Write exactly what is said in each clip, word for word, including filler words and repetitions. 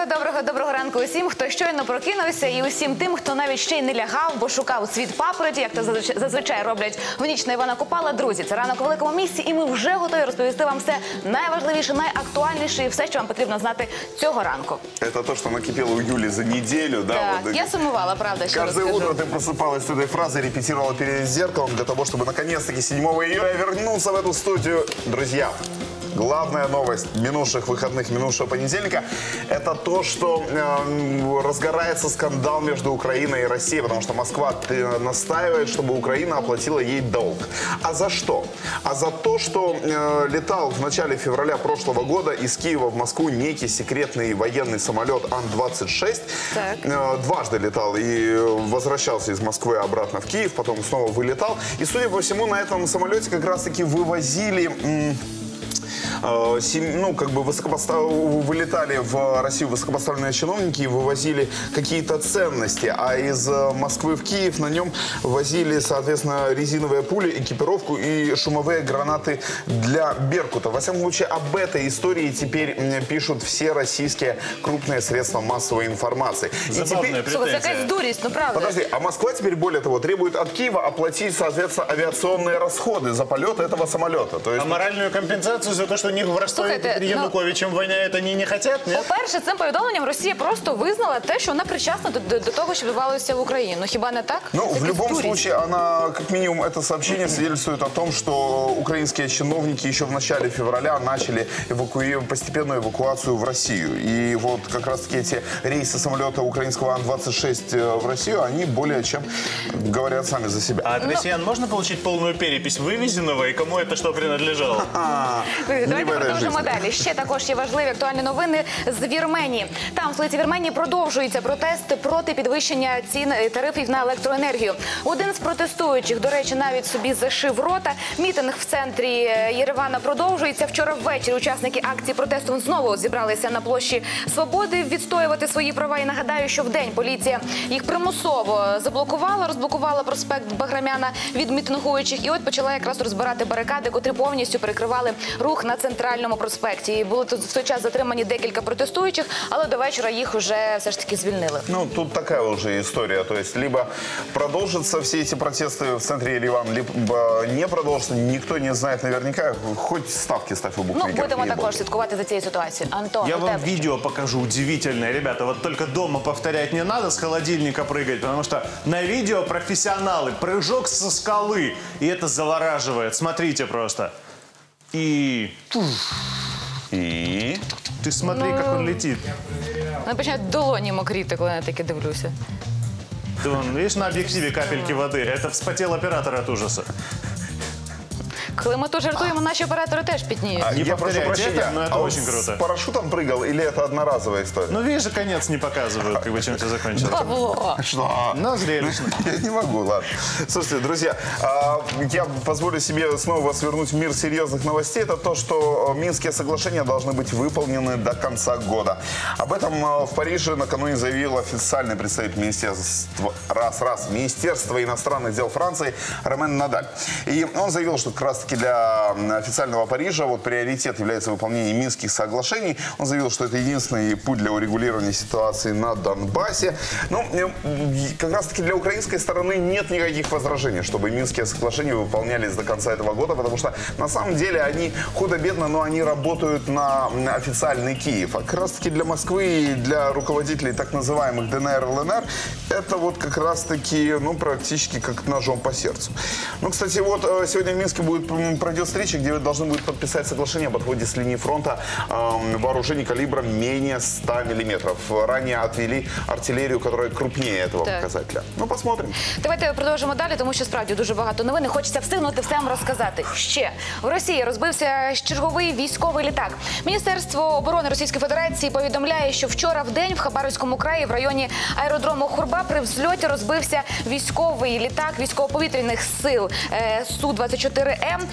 Доброго, доброго ранку усім, хто щойно прокинувся, і усім тим, хто навіть ще й не лягав, бо шукав цвіт папороті, як то зазвичай роблять в ніч на Івана Купала. Друзі, це ранок у великому місті, і ми вже готові розповісти вам все найважливіше, найактуальніше і все, що вам потрібно знати цього ранку. Це те, що накипіло у Юлі за неділю, да? Так, вот, я сумувала, правда, ще Каждое утро ты просыпалась с этой фразой, репетировала перед зеркалом для того, чтобы наконец-таки седьмого июля вернуться в эту студию. Друзья, главная новость минувших выходных, минувшего понедельника, это то, что э, разгорается скандал между Украиной и Россией, потому что Москва настаивает, чтобы Украина оплатила ей долг. А за что? А за то, что э, летал в начале февраля прошлого года из Киева в Москву некий секретный военный самолет Ан двадцать шесть. Э, дважды летал и возвращался из Москвы обратно в Киев, потом снова вылетал. И, судя по всему, на этом самолете как раз-таки вывозили... Ну, как бы высокопостав... вылетали в Россию высокопоставленные чиновники и вывозили какие-то ценности, а из Москвы в Киев на нем возили, соответственно, резиновые пули, экипировку и шумовые гранаты для Беркута. Во всяком случае, об этой истории теперь пишут все российские крупные средства массовой информации. Забавная теперь... претензия. Какая дурость, ну правда. Подожди, а Москва теперь, более того, требует от Киева оплатить, соответственно, авиационные расходы за полет этого самолета. То есть... А моральную компенсацию за то, что у них в Ростове перед Януковичем ну, воняет, они не хотят, нет? По-перше, цим повідомленням Росія просто визнала те, що вона причасна до, до, до того, що відбувалося в Україні. Ну, хіба не так? Ну, в любом случае, она, как минимум, это сообщение свидетельствует о том, что украинские чиновники еще в начале февраля начали эвакуи... постепенную эвакуацию в Россию. И вот как раз-таки эти рейсы самолета украинского Ан двадцать шесть в Россию, они более чем говорят сами за себя. А от россиян Но... можно получить полную перепись вывезенного и кому это что принадлежало? Давайте продовжимо далі. Ще також є важливі актуальні новини з Вірменії. Там, в столиці Вірменії, продовжуються протести проти підвищення цін тарифів на електроенергію. Один з протестуючих, до речі, навіть собі зашив рота. Мітинг в центрі Єревана продовжується. Вчора ввечері учасники акції протесту знову зібралися на площі Свободи відстоювати свої права. І нагадаю, що вдень поліція їх примусово заблокувала, розблокувала проспект Баграмяна від мітингуючих. І от почала якраз розбирати барикади, котрі повністю перекривали рух на центральному проспекті. І були тут в той час затримані декілька протестуючих, але до вечора їх вже все ж таки звільнили. Ну, тут такая уже история. То есть, либо продолжатся все эти протесты в центре Еревана, либо не продолжатся. Никто не знает наверняка. Хоть ставки ставь у букмекеров. Ну, будемо також слідкувати за цією ситуацією. Антон, я вам видео покажу удивительное. Ребята, вот только дома повторять не надо, с холодильника прыгать, потому что на видео профессионалы. Прыжок со скалы. И это завораживает. Смотрите просто. И... И... Ты смотри, ну, как он летит. Ну, починают долоні мокріти, коли я таки дивлюся. Ты вон, видишь, на объективе капельки воды. Это вспотел оператор от ужаса. Коли ми то жартуємо, наші оператори теж пітніють. А, не я прошу прощения, но это а очень он круто. С парашютом прыгал или это одноразовая история? Ну, видишь, конец не показывают, как бы, чем все закончилось. Павло! Что? Но зрелищно. Я не могу, ладно. Слушайте, друзья, я позволю себе снова вас вернуть в мир серьезных новостей. Это то, что Минские соглашения должны быть выполнены до конца года. Об этом в Париже накануне заявил официальный представитель Министерства, раз-раз, Министерства иностранных дел Франции Ромен Надаль. И он заявил, что как раз-таки для официального Парижа вот приоритет является выполнение Минских соглашений. Он заявил, что это единственный путь для урегулирования ситуации на Донбассе. Но как раз-таки для украинской стороны нет никаких возражений, чтобы Минские соглашения выполнялись до конца этого года, потому что на самом деле они худо-бедно, но они работают на официальный Киев. А как раз-таки для Москвы и для руководителей так называемых ДНР, ЛНР это вот как раз-таки, ну, практически как ножом по сердцу. Ну, кстати, вот сегодня в Минске будет пройдет встреча, где должны будут подписать соглашение об отводе с линии фронта э, вооружений калибром менее ста миллиметров. Ранее отвели артиллерию, которая крупнее этого так. показателя. Ну, посмотрим. Давайте продовжимо далі, тому що справді дуже багато новин. Хочеться встигнути все вам розказати. Ще. В Росії розбився черговий військовий літак. Міністерство оборони Російської Федерації повідомляє, що вчора в день в Хабаровському краї в районі аеродрому Хурба при взльоті розбився військовий літак військово-повітряних сил Су двадцять чотири М.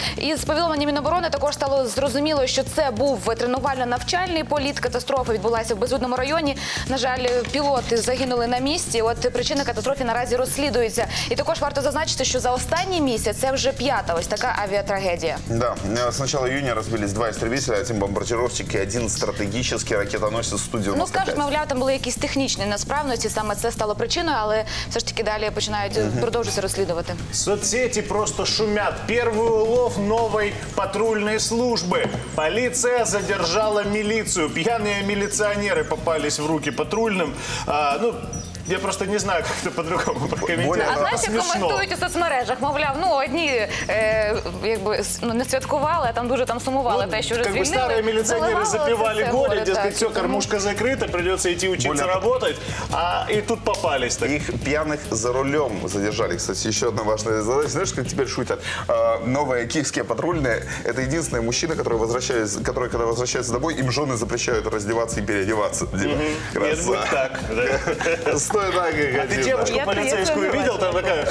Із повідомлення Міноборони також стало зрозуміло, що це був тренувально-навчальний політ. Катастрофа відбулася в безлюдному районі. На жаль, пілоти загинули на місці. От причини катастрофи наразі розслідуються. І також варто зазначити, що за останній місяць це вже п'ята ось така авіатрагедія. Да, с начала июня разбились два истребителя, один бомбардировщик и один стратегический ракетоносец Су девяносто пять. Ну, скажуть, мовляв, там були якісь технічні несправності, саме це стало причиною, але все ж таки далі починають угу. продовжувати розслідувати. Соцсети просто шумят. Первый улов новой патрульной службы. Полиция задержала милицию. Пьяные милиционеры попались в руки патрульным. А, ну, я просто не знаю, как это по-другому прокомментировать. А знаєш, як коментують у соцмережах, мовляв, ну, одні е, якби, ну, не святкували, а там дуже там сумували Ну, те, що вже как бы звільнили. старые милиционеры запивали горе, дескать, все, тому- кормушка закрыта, придется идти учиться Более- работать, а и тут попались так. Их пьяных за рулем задержали. Кстати, еще одна важная задача. Знаешь, как теперь шутят? А, новые киевские патрульные – это единственные мужчины, которые, возвращаясь, которые, когда возвращаются домой, им жены запрещают раздеваться и переодеваться. Нет, будет так. Да. Стой так, как А ты один, девушку Я- я полицейскую согласна. видел? Там такая...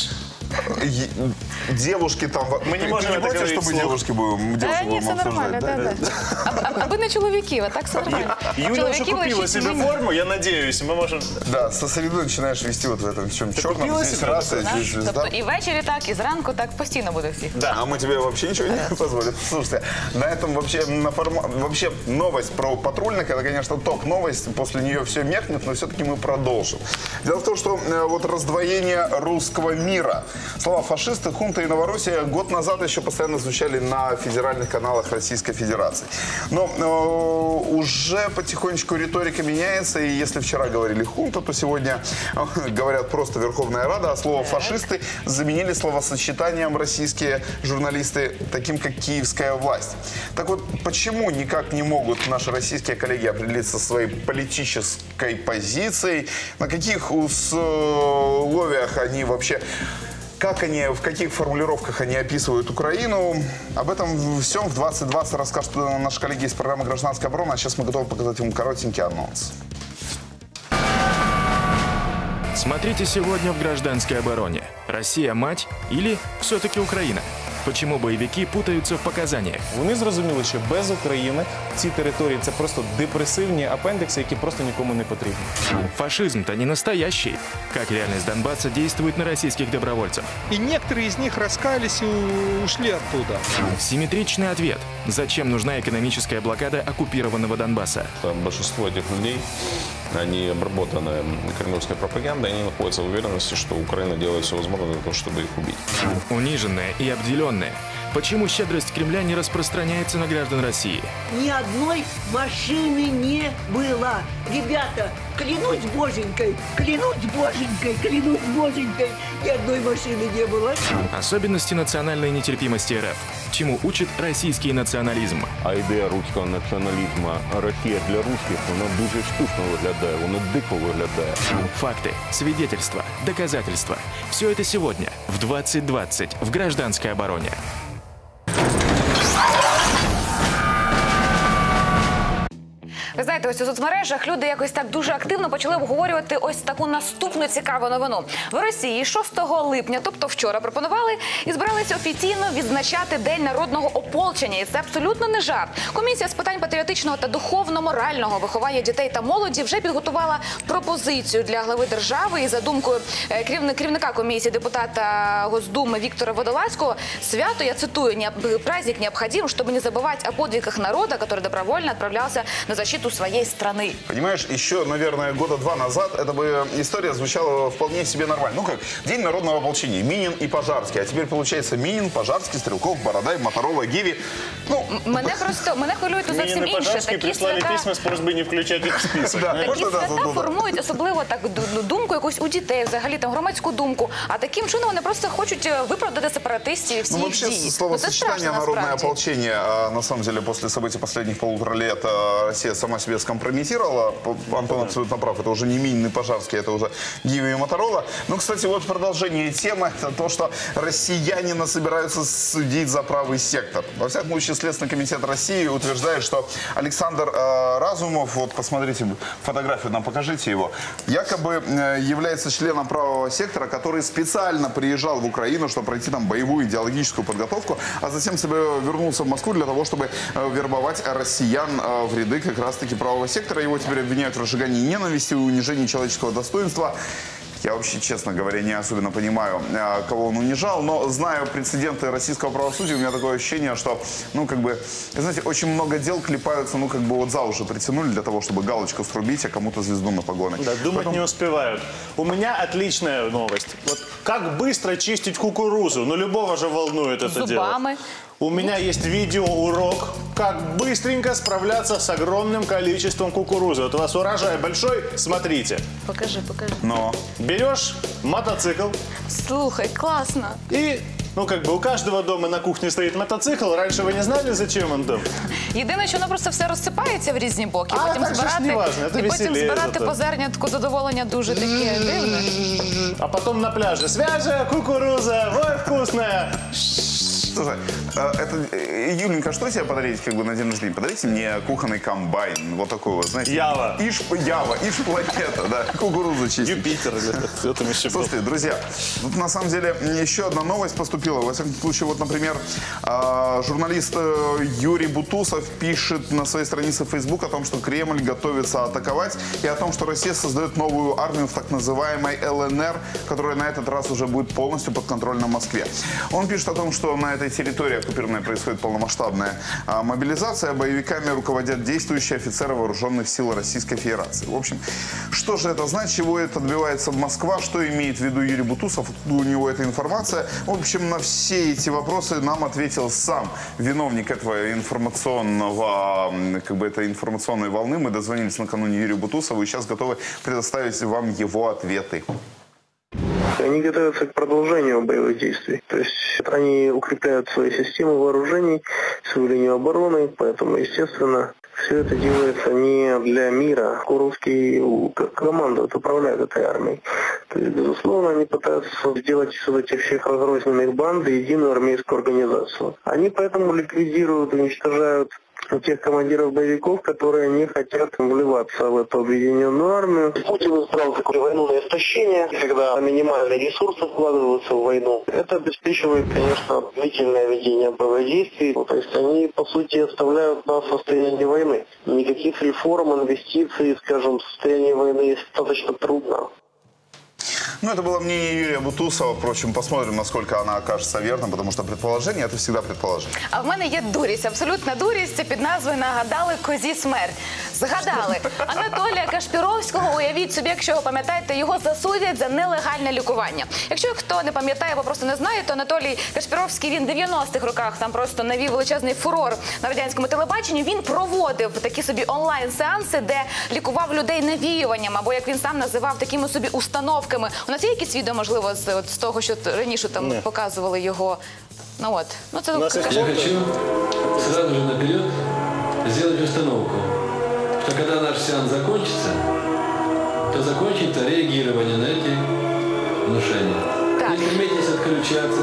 Е- Девушки там... Мы не Ты- можем ты это против, говорить что мы вслух? девушки будем, Е, девушки ні, будем все нормально, обсуждать? да, да. А- Аби не чоловіків, а так все нормально. А Юля уже чоловіків купила лишіть себе мені. форму, я надеюсь, мы можем... Да, со среды начинаешь вести вот в этом всем черном. купила Здесь себе раса, Да? здесь звезда. Тобто і ввечері так, і зранку так, постійно буде всіх. Да. А мы тебе вообще ничего не позволим. Слушайте, на этом вообще, на форма... вообще новость про патрульных, это, конечно, топ-новость. После нее все меркнет, но все-таки мы продолжим. Дело в том, что э, вот раздвоение русского мира. Слова фашисты, хунта и Новороссия год назад еще постоянно звучали на федеральных каналах Российской Федерации. Но э, уже потихонечку риторика меняется. И если вчера говорили хунта, то сегодня э, говорят просто Верховная Рада. А слово фашисты заменили словосочетанием российские журналисты, таким как киевская власть. Так вот, почему никак не могут наши российские коллеги определиться со своей политической позицией? На каких условиях они вообще... Как они, в каких формулировках они описывают Украину? Об этом всем в двадцать двадцать расскажут наши коллеги из программы «Гражданская оборона». А сейчас мы готовы показать вам коротенький анонс. Смотрите сегодня в «Гражданской обороне». Россия мать или все-таки Украина? Почему боевики путаются в показаниях? Вони зрозуміли, що без України ці території – це просто депресивні апендикси, які просто нікому не потрібні. Фашизм-то не настоящий. Как реальность Донбасса действует на российских добровольцев? И некоторые из них раскаялись и у- ушли оттуда. Симметричный ответ. Зачем нужна экономическая блокада оккупированного Донбасса? Большинство этих людей, они обработаны кремлевской пропагандой, они находятся в уверенности, что Украина делает все возможное для того, чтобы их убить. Униженные и обделенные. Почему щедрость Кремля не распространяется на граждан России? Ни одной машины не было. Ребята, клянусь боженькой, клянусь боженькой, клянусь боженькой, ни одной машины не было. Особенности национальной нетерпимости РФ. Чему учит российский национализм? А ідея руського націоналізму «Росія для русських» вона дуже штучно виглядає, вона дико виглядає. Факты, свидетельства, доказательства. Все это сегодня в двадцать двадцать в «Гражданской обороне». Ви знаєте, ось у соцмережах люди якось так дуже активно почали обговорювати ось таку наступну цікаву новину. В Росії шостого липня, тобто вчора, пропонували і збиралися офіційно відзначати День народного ополчення. І це абсолютно не жарт. Комісія з питань патріотичного та духовно-морального виховання дітей та молоді вже підготувала пропозицію для глави держави. І за думкою е, керівни- керівника комісії, депутата Госдуми Віктора Водолазького, свято, я цитую, «Не- праздник необходим, чтобы не забывать о подвигах народа, который добровольно отправлялся на защиту своей страны». Понимаешь, еще, наверное, года два назад эта бы история звучала вполне себе нормально. Ну как, День народного ополчения, Минин и Пожарский. А теперь получается Минин, Пожарский, Стрелков, Бородай, Моторова, Гиви. Ну, Мене просто мене хвилює тут зовсім Минин и інше. Пожарский Такі прислали свята, письма с просьбой не включать их в список. Да. такі Можна, да, свята да, да. формують особливо так ду- думку якусь у дітей, взагалі там громадську думку. А таким чином вони просто хочуть е, виправдати сепаратистів і всі Ну, їх вообще, дії. Ну, це словосочетание страшно «народное насправді. ополчение», а, на самом деле, после событий последних полутора лет а, Россия сама себе скомпрометировала. Антон абсолютно прав. Это уже не Минин и Пожарский, это уже Гиви и Моторола. Ну, кстати, вот продолжение темы. Это то, что россияне собираются судить за правый сектор. Во всяком случае, Следственный комитет России утверждает, что Александр э, Разумов, вот посмотрите фотографию, нам покажите его, якобы э, является членом правого сектора, который специально приезжал в Украину, чтобы пройти там боевую идеологическую подготовку, а затем себе вернулся в Москву для того, чтобы э, вербовать россиян э, в ряды как раз-таки правого сектора. Его теперь обвиняют в разжигании ненависти и унижении человеческого достоинства. Я вообще, честно говоря, не особенно понимаю, кого он унижал, но зная прецеденты российского правосудия, у меня такое ощущение, что, ну, как бы, знаете, очень много дел клепаются, ну, как бы вот за уши притянули для того, чтобы галочку срубить, а кому-то звезду на погоны. Да, думать Потом... не успевают. У меня отличная новость. Вот как быстро чистить кукурузу? Ну, любого же волнует это дело. Зубами. У меня есть видеоурок, как быстренько справляться с огромным количеством кукурузы. Вот у вас урожай большой, смотрите. Покажи, покажи. Но... Берешь мотоцикл. Слухай, классно. И, ну, как бы у каждого дома на кухне стоит мотоцикл. Раньше ви не знали, зачем он там? Єдине, що воно просто все розсипається в різні боки. А, потім так же ж збирати, не важно, це і потім веселіє збирати зато. по зернятку задоволення дуже таке дивне. А потом на пляже. Свежая кукуруза, ой, вкусная. Слушай, это, Юленька, что тебе подарить как бы на день рождения? Подарите мне кухонный комбайн, вот такой вот, знаете. Ява. Иш, Ява, иш планета, да, кукурузу чистить. Юпитер. Все там еще. Слушайте, друзья, тут на самом деле еще одна новость поступила. Во всяком случае, вот, например, журналист Юрий Бутусов пишет на своей странице в Facebook о том, что Кремль готовится атаковать, и о том, что Россия создает новую армию в так называемой эл эн эр, которая на этот раз уже будет полностью подконтрольна Москве. Он пишет о том, что на этой территории оккупированной происходит полномасштабная а, мобилизация, боевиками руководят действующие офицеры вооруженных сил Российской Федерации. В общем, что же это значит, чего это добивается Москва, что имеет в виду Юрий Бутусов, у него эта информация. В общем, на все эти вопросы нам ответил сам виновник этого информационного, как бы этой информационной волны. Мы дозвонились накануне Юрию Бутусову и сейчас готовы предоставить вам его ответы. Они готовятся к продолжению боевых действий. То есть они укрепляют свои системы вооружений, свою линию обороны, поэтому, естественно, все это делается не для мира. Куровский командует, управляет этой армией. То есть, безусловно, они пытаются сделать из этих всех разрозненных банд единую армейскую организацию. Они поэтому ликвидируют, уничтожают тех командиров боевиков, которые не хотят вливаться в эту объединенную армию. Путин избрал такую войну на истощение, когда минимальные ресурсы вкладываются в войну. Это обеспечивает, конечно, длительное ведение боевых действий. То есть они, по сути, оставляют нас в состоянии войны. Никаких реформ, инвестиций, скажем, в состоянии войны достаточно трудно. Ну, это было мнение Юрия Бутусова. Впрочем, посмотрим, насколько она окажется верным, потому что предположение – это всегда предположение. А в мене є дурість, абсолютна дурість під назвою «Нагадали козі смерть». Згадали. Анатолія Кашпіровського, уявіть собі, якщо ви пам'ятаєте, його засудять за нелегальне лікування. Якщо хто не пам'ятає або просто не знає, то Анатолій Кашпіровський, він в дев'яностих роках там просто навів величезний фурор на радянському телебаченні. Він проводив такі собі онлайн-сеанси, де лікував людей навіюванням, або, як він сам називав, такими собі установками. У нас є якісь відео, можливо, з, от, з того, що раніше там Ні. показували його? Ну от. Ну, це, У нас кажу, Я хочу сразу же наперед сделать установку, что когда наш сеанс закончится, то закончится реагирование на эти внушения. Так. Не стремитесь отключаться,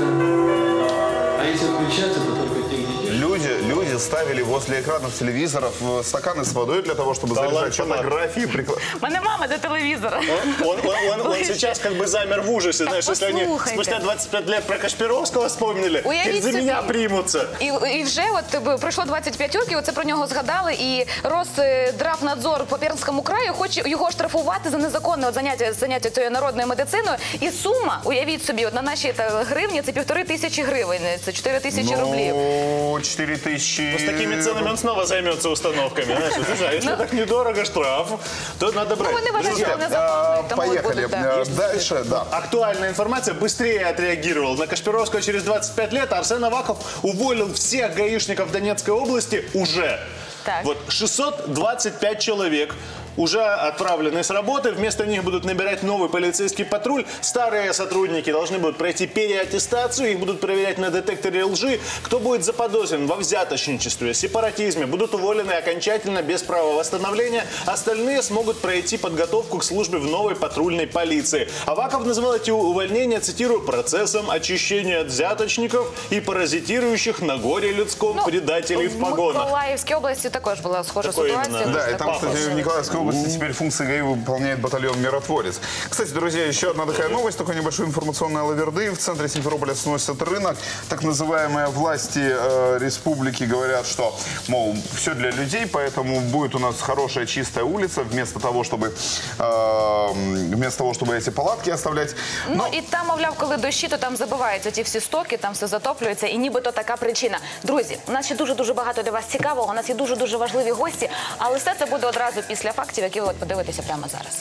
а если отключаться, то только тех детей. Люди, люди ставили возле экранов телевизоров стаканы с водой для того, чтобы Да заряжать ладно, фотографии. Прикла- У мене мама до телевізора. Он, он, он, он, он сейчас как бы замер в ужасе, знаешь, Так если они послухайте. спустя двадцать пять лет про Кашпировского вспомнили, Уявіть теперь за собі. меня примутся. І, і вже от б, пройшло двадцять п'ять років, оце про нього згадали, і Росздравнадзор по Пермському краю хоче його штрафувати за незаконне от заняття, заняття цією народною медициною. І сума, уявіть собі, от на наші та, гривні це півтори тисячі гривень, це чотири тисячі рублів. Ну, четыре тысячи. Ну, с такими ценами он снова займется установками. Знаешь, слушай, а если так недорого штраф, то надо брать. Ну, вони вважають, що Друзья, незаконно, тому і Поехали. будуть, да. Э, Дальше, да. актуальная информация, быстрее отреагировал. На Кашпировского через двадцать пять лет Арсен Аваков уволил всех гаишников Донецкой области уже. Так. Вот шестьсот двадцать пять человек уже отправлены с работы. Вместо них будут набирать новый полицейский патруль. Старые сотрудники должны будут пройти переаттестацию. Их будут проверять на детекторе лжи. Кто будет заподозрен во взяточничестве, сепаратизме, будут уволены окончательно без права восстановления. Остальные смогут пройти подготовку к службе в новой патрульной полиции. Аваков назвал эти увольнения, цитирую, процессом очищения от взяточников и паразитирующих на горе людском предателей в погонах. В Миколаївській області також була схожа Такое ситуація. именно. Да, и там, кстати, в Николаевской области теперь функции ГАИ выполняет батальон «Миротворец». Кстати, друзья, еще одна такая новость, такой небольшой информационный лаверды. В центре Симферополя сносят рынок. Так называемые власти э, республики говорят, что, мол, все для людей, поэтому будет у нас хорошая чистая улица, вместо того, чтобы, э, вместо того, чтобы эти палатки оставлять. Но... Ну і там, мовляв, коли дощі, то там забиваються ті всі стоки, там все затоплюється, і нібито така причина. Друзі, у нас ще дуже-дуже багато для вас цікавого, у нас є дуже-дуже важливі гості, але все це буде одразу після фактів, які ви от подивитеся прямо зараз.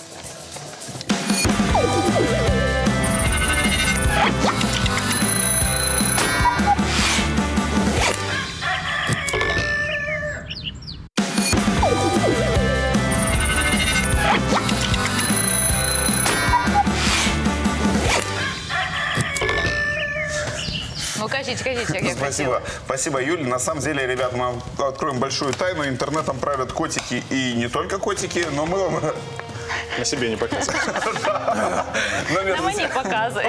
Ну, кажите, кажите, как я Спасибо. Спасибо, Юль. На самом деле, ребят, мы откроем большую тайну. Интернетом правят котики, и не только котики, но мы вам... На себе не показывай. На мені показує.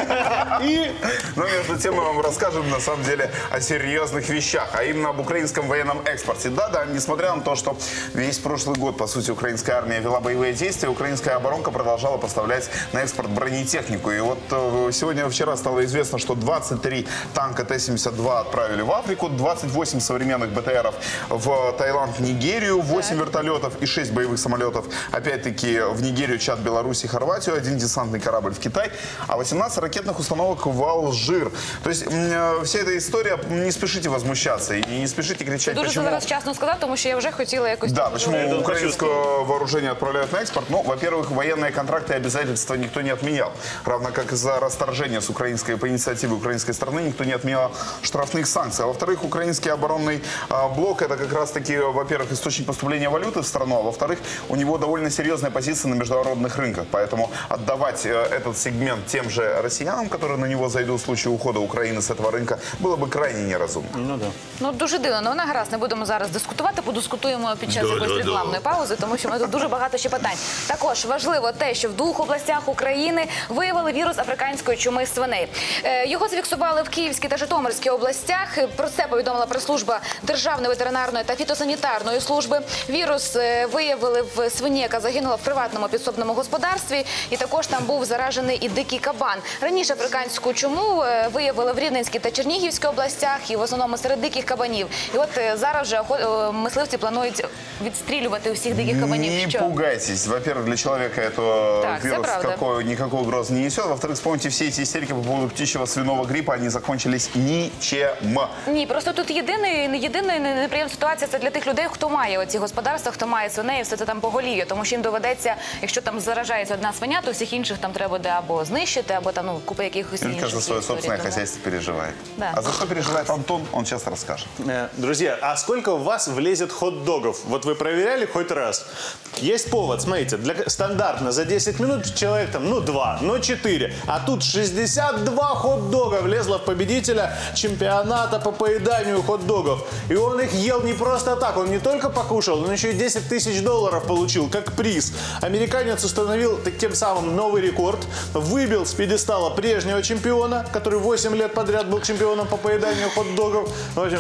Но между тем мы вам расскажем, на самом деле, о серьезных вещах, а именно об украинском военном экспорте. Да-да, несмотря на то, что весь прошлый год, по сути, украинская армия вела боевые действия, украинская оборонка продолжала поставлять на экспорт бронетехнику. И вот сегодня, вчера стало известно, что двадцать три танка Т семьдесят два отправили в Африку, двадцать восемь современных БТРов в Таиланд, Нигерию, восемь вертолетов и шесть боевых самолетов, опять-таки, в Нигерию, Чад, Беларусь и Хорватию, один десантный корабль в Китай, а восемнадцать ракетных установок в Алжир. То есть вся эта история, не спешите возмущаться и не спешите кричать, Дуже почему... зараз вчасно сказав, тому що я вже хотіла якось... Да, почему украинское вооружение отправляют на экспорт? Ну, во-первых, военные контракты и обязательства никто не отменял. Равно как и за расторжение с украинской, по инициативе украинской стороны никто не отменял штрафных санкций. А во-вторых, украинский оборонный а, блок, это как раз-таки, во-первых, источник поступления валюты в страну, а во-вторых, у него довольно серьезная позиция на международных рынках. Поэтому отдавать э, этот сегмент тем же россиянам, которые на него зайдут в случае ухода Украины с этого рынка, было бы крайне неразумно. Ну, да. Ну, дуже дивно. Ну, вона гаразд, не будемо зараз дискутувати, подискутуємо під час якоїсь рекламної паузи, тому що ми тут дуже багато ще питань. Також важливо те, що в двох областях України виявили вірус африканської чуми свиней. Е, його зафіксували в Київській та Житомирській областях. Про це повідомила прес-служба Державної ветеринарної та фітосанітарної служби. Вірус е, виявили в свині, яка загинула в приватному підсобному господарстві, і також там був заражений і дикий кабан. Раніше африканську чуму е, виявили в Рівненській та Чернігівській областях, і в основному серед диких кабанів. І от е, зараз вже е, мисливці планують відстрілювати усіх диких кабанів. Не Що? пугайтесь. Во-первых, для человека это Так, вирус это какой, никакой угрозы не несет. Во-вторых, вспомните все эти истерики по поводу птичьего свиного гриппа, они закончились ничем. Ні, просто тут єдиний, не єдина неприємна ситуація – це для тих людей, хто має оці господарства, хто має свиней, і все це там поголів'я. Тому що їм доведеться, якщо там заражається одна свиня, то всіх інших там треба буде або знищити, або там, ну, купа якихось інших. Каждый свое собственное тому. хозяйство переживает. Да. А за что переживает Антон, он сейчас расскажет. Э, Друзья, а сколько у вас влезет хот-догов? Вот вы проверяли хоть раз? Есть повод, смотрите, для, стандартно за десять минут человек там, ну, два, ну, четыре. А тут шестьдесят два хот-дога влезло в победителя чемпионата по поеданию хот-догов. И он их ел не просто так, он не только покушал, он еще и десять тысяч долларов получил, как приз. Американец установил тем самым новый рекорд, выбил с пьедестала прежнего чемпиона, который восемь лет подряд был чемпионом по поеданию хот-догов. В общем,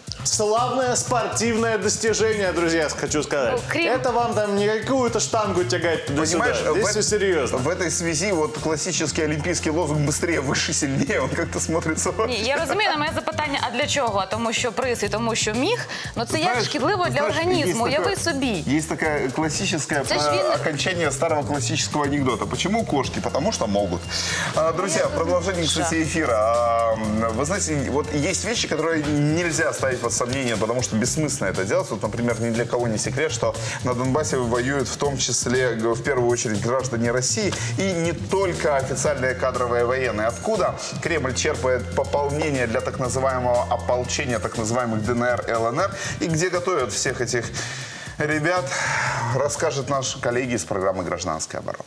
славное спортивное достижение, друзья, хочу сказать. Ну, крем... Это вам там не какую-то штангу тягать туда-сюда. Здесь в, все серьезно. В этой связи вот классический олимпийский лозунг «быстрее, выше, сильнее», он как-то смотрится... Ні, я розумію, на моє запитання, а для чого? Тому що приз і тому що міг. Ну це як шкідливо для знаешь, організму, есть уяви такое- собі. Есть такая классическая Це ж э, він- окончание старого классического анекдота. Почему кошки? Потому что могут. А, друзья, в продолжении, кстати, эфира. а, Вы знаете, вот есть вещи, которые нельзя ставить под сомнение, потому что бессмысленно это делать. Вот, например, ни для кого не секрет, что на Донбассе воюют в том числе, в первую очередь, граждане России и не только официальные кадровые военные. Откуда Кремль черпает пополнение для так называемого ополчения, так называемых ДНР, ЛНР, и где готовят всех этих ребят расскажет наши коллеги из программы «Гражданская оборона».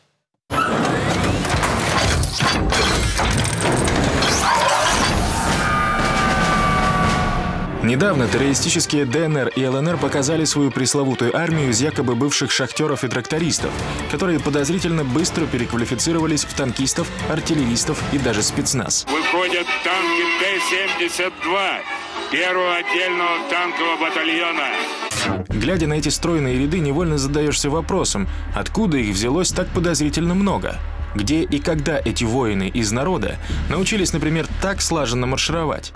Недавно террористические Дэ Эн Эр и Эл Эн Эр показали свою пресловутую армию из якобы бывших шахтеров и трактористов, которые подозрительно быстро переквалифицировались в танкистов, артиллеристов и даже спецназ. Выходят танки Т семьдесят два первого отдельного танкового батальона. Глядя на эти стройные ряды, невольно задаешься вопросом, откуда их взялось так подозрительно много? Где и когда эти воины из народа научились, например, так слаженно маршировать?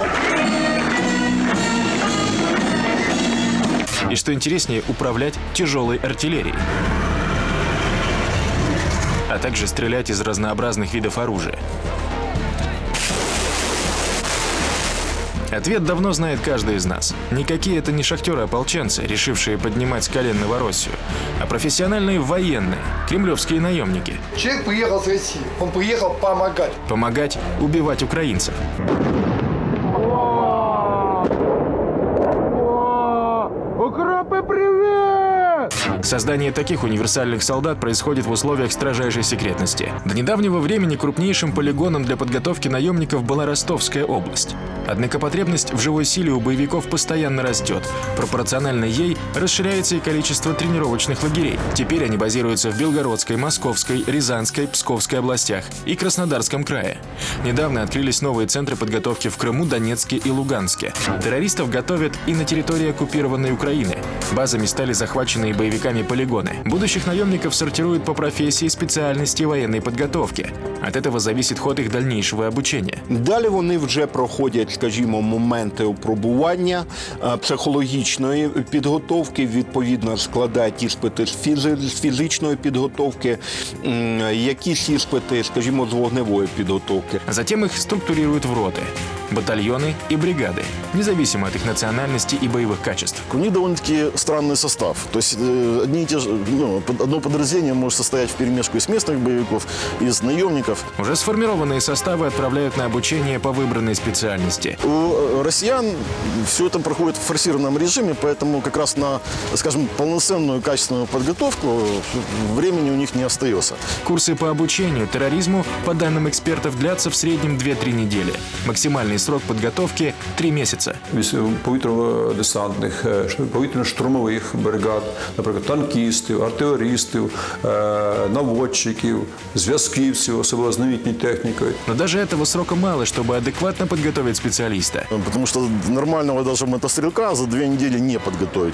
И что интереснее, управлять тяжелой артиллерией, а также стрелять из разнообразных видов оружия. Ответ давно знает каждый из нас. Никакие это не шахтеры-ополченцы, решившие поднимать с колен Новороссию, а профессиональные военные, кремлевские наемники. Человек приехал с России, он приехал помогать. Помогать убивать украинцев. Укропы, привет! Создание таких универсальных солдат происходит в условиях строжайшей секретности. До недавнего времени крупнейшим полигоном для подготовки наемников была Ростовская область. Однако потребность в живой силе у боевиков постоянно растет. Пропорционально ей расширяется и количество тренировочных лагерей. Теперь они базируются в Белгородской, Московской, Рязанской, Псковской областях и Краснодарском крае. Недавно открылись новые центры подготовки в Крыму, Донецке и Луганске. Террористов готовят и на территории оккупированной Украины. Базами стали захваченные боевиками полигоны. Будущих наемников сортируют по профессии, специальности и военной подготовки. От этого зависит ход их дальнейшего обучения. Далі вони вже проходять, скажімо, моменти опробування, психологічної підготовки, відповідно складають іспити з, фізи, з фізичної підготовки, якісь іспити, скажімо, з вогневої підготовки. Затем их структурируют в роты, батальоны и бригады, независимо от их национальности и боевых качеств. У них довольно-таки странный состав. То есть э, одни и те же, ну, одно подразделение может состоять вперемешку из местных боевиков, из наемников. Уже сформированные составы отправляют на обучение по выбранной специальности. У россиян все это проходит в форсированном режиме, поэтому как раз на, скажем, полноценную качественную подготовку времени у них не остается. Курсы по обучению терроризму, по данным экспертов, длятся в среднем две-три недели. Максимальный срок подготовки – три месяца. Повітряно-десантних, повітряно-штурмових бригад, наприклад, танкістів, артилерістів, наводчиків, зв'язківців, особливо з новітньою технікою. Но даже этого срока мало, чтобы адекватно подготовить специалиста. Потому что нормального даже мотострелка за две недели не подготовить.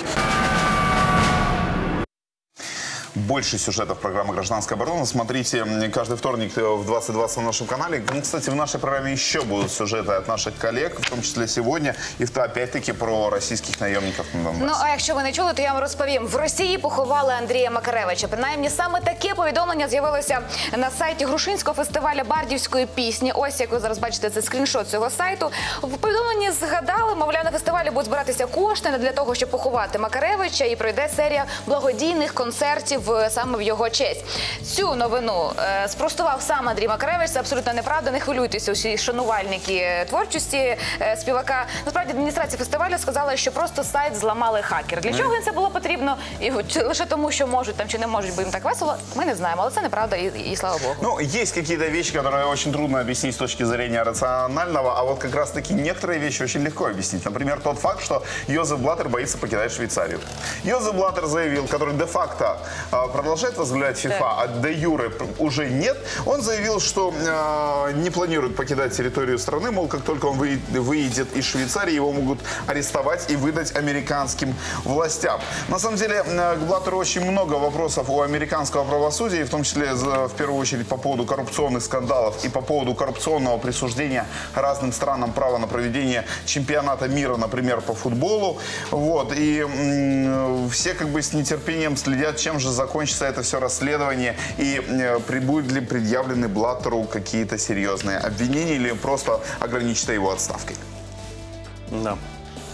Больше сюжетов программы «Гражданская оборона» смотрите каждый вторник в двадцать двадцать на нашем канале. Ну, кстати, в нашей программе еще будут сюжеты от наших коллег, в том числе сегодня, и опять-таки про российских наемников на Донбасі. Ну, а якщо ви не чули, то я вам розповім. В Росії поховали Андрія Макаревича. Принаймні, саме таке повідомлення з'явилося на сайті Грушинського фестивалю бардівської пісні. Ось, як ви зараз бачите, це скріншот цього сайту. В повідомленні згадали, мовляв, на фестивалі будуть збиратися кошти не для того, щоб поховати Макаревича, і пройде серія благодійних концертів саме в його честь. Цю новину е, спростував сам Андрій Макаревич. Це абсолютно неправда. Не хвилюйтеся усі шанувальники творчості е, співака. Насправді, адміністрація фестивалю сказала, що просто сайт зламали хакери. Для чого їм це було потрібно? І лише тому, що можуть там чи не можуть, бо їм так весело, ми не знаємо. Але це неправда, і, і слава Богу. Ну, есть какие-то вещи, которые очень трудно объяснить с точки зрения рационального, а вот как раз-таки некоторые вещи очень легко объяснить. Например, тот факт, что Йозеф Блаттер боится покидать Швейцарию. Йозеф Блаттер заявил, который де-факто продолжает возглавлять ФИФА, да. А де юре уже нет, он заявил, что э, не планирует покидать территорию страны, мол, как только он выйдет из Швейцарии, его могут арестовать и выдать американским властям. На самом деле, к Блаттеру очень много вопросов у американского правосудия, в том числе, в первую очередь, по поводу коррупционных скандалов и по поводу коррупционного присуждения разным странам права на проведение чемпионата мира, например, по футболу. Вот. И м, все как бы с нетерпением следят, чем же закончится это все расследование и э, будут ли предъявлены Блаттеру какие-то серьезные обвинения или просто ограничится его отставкой. Да.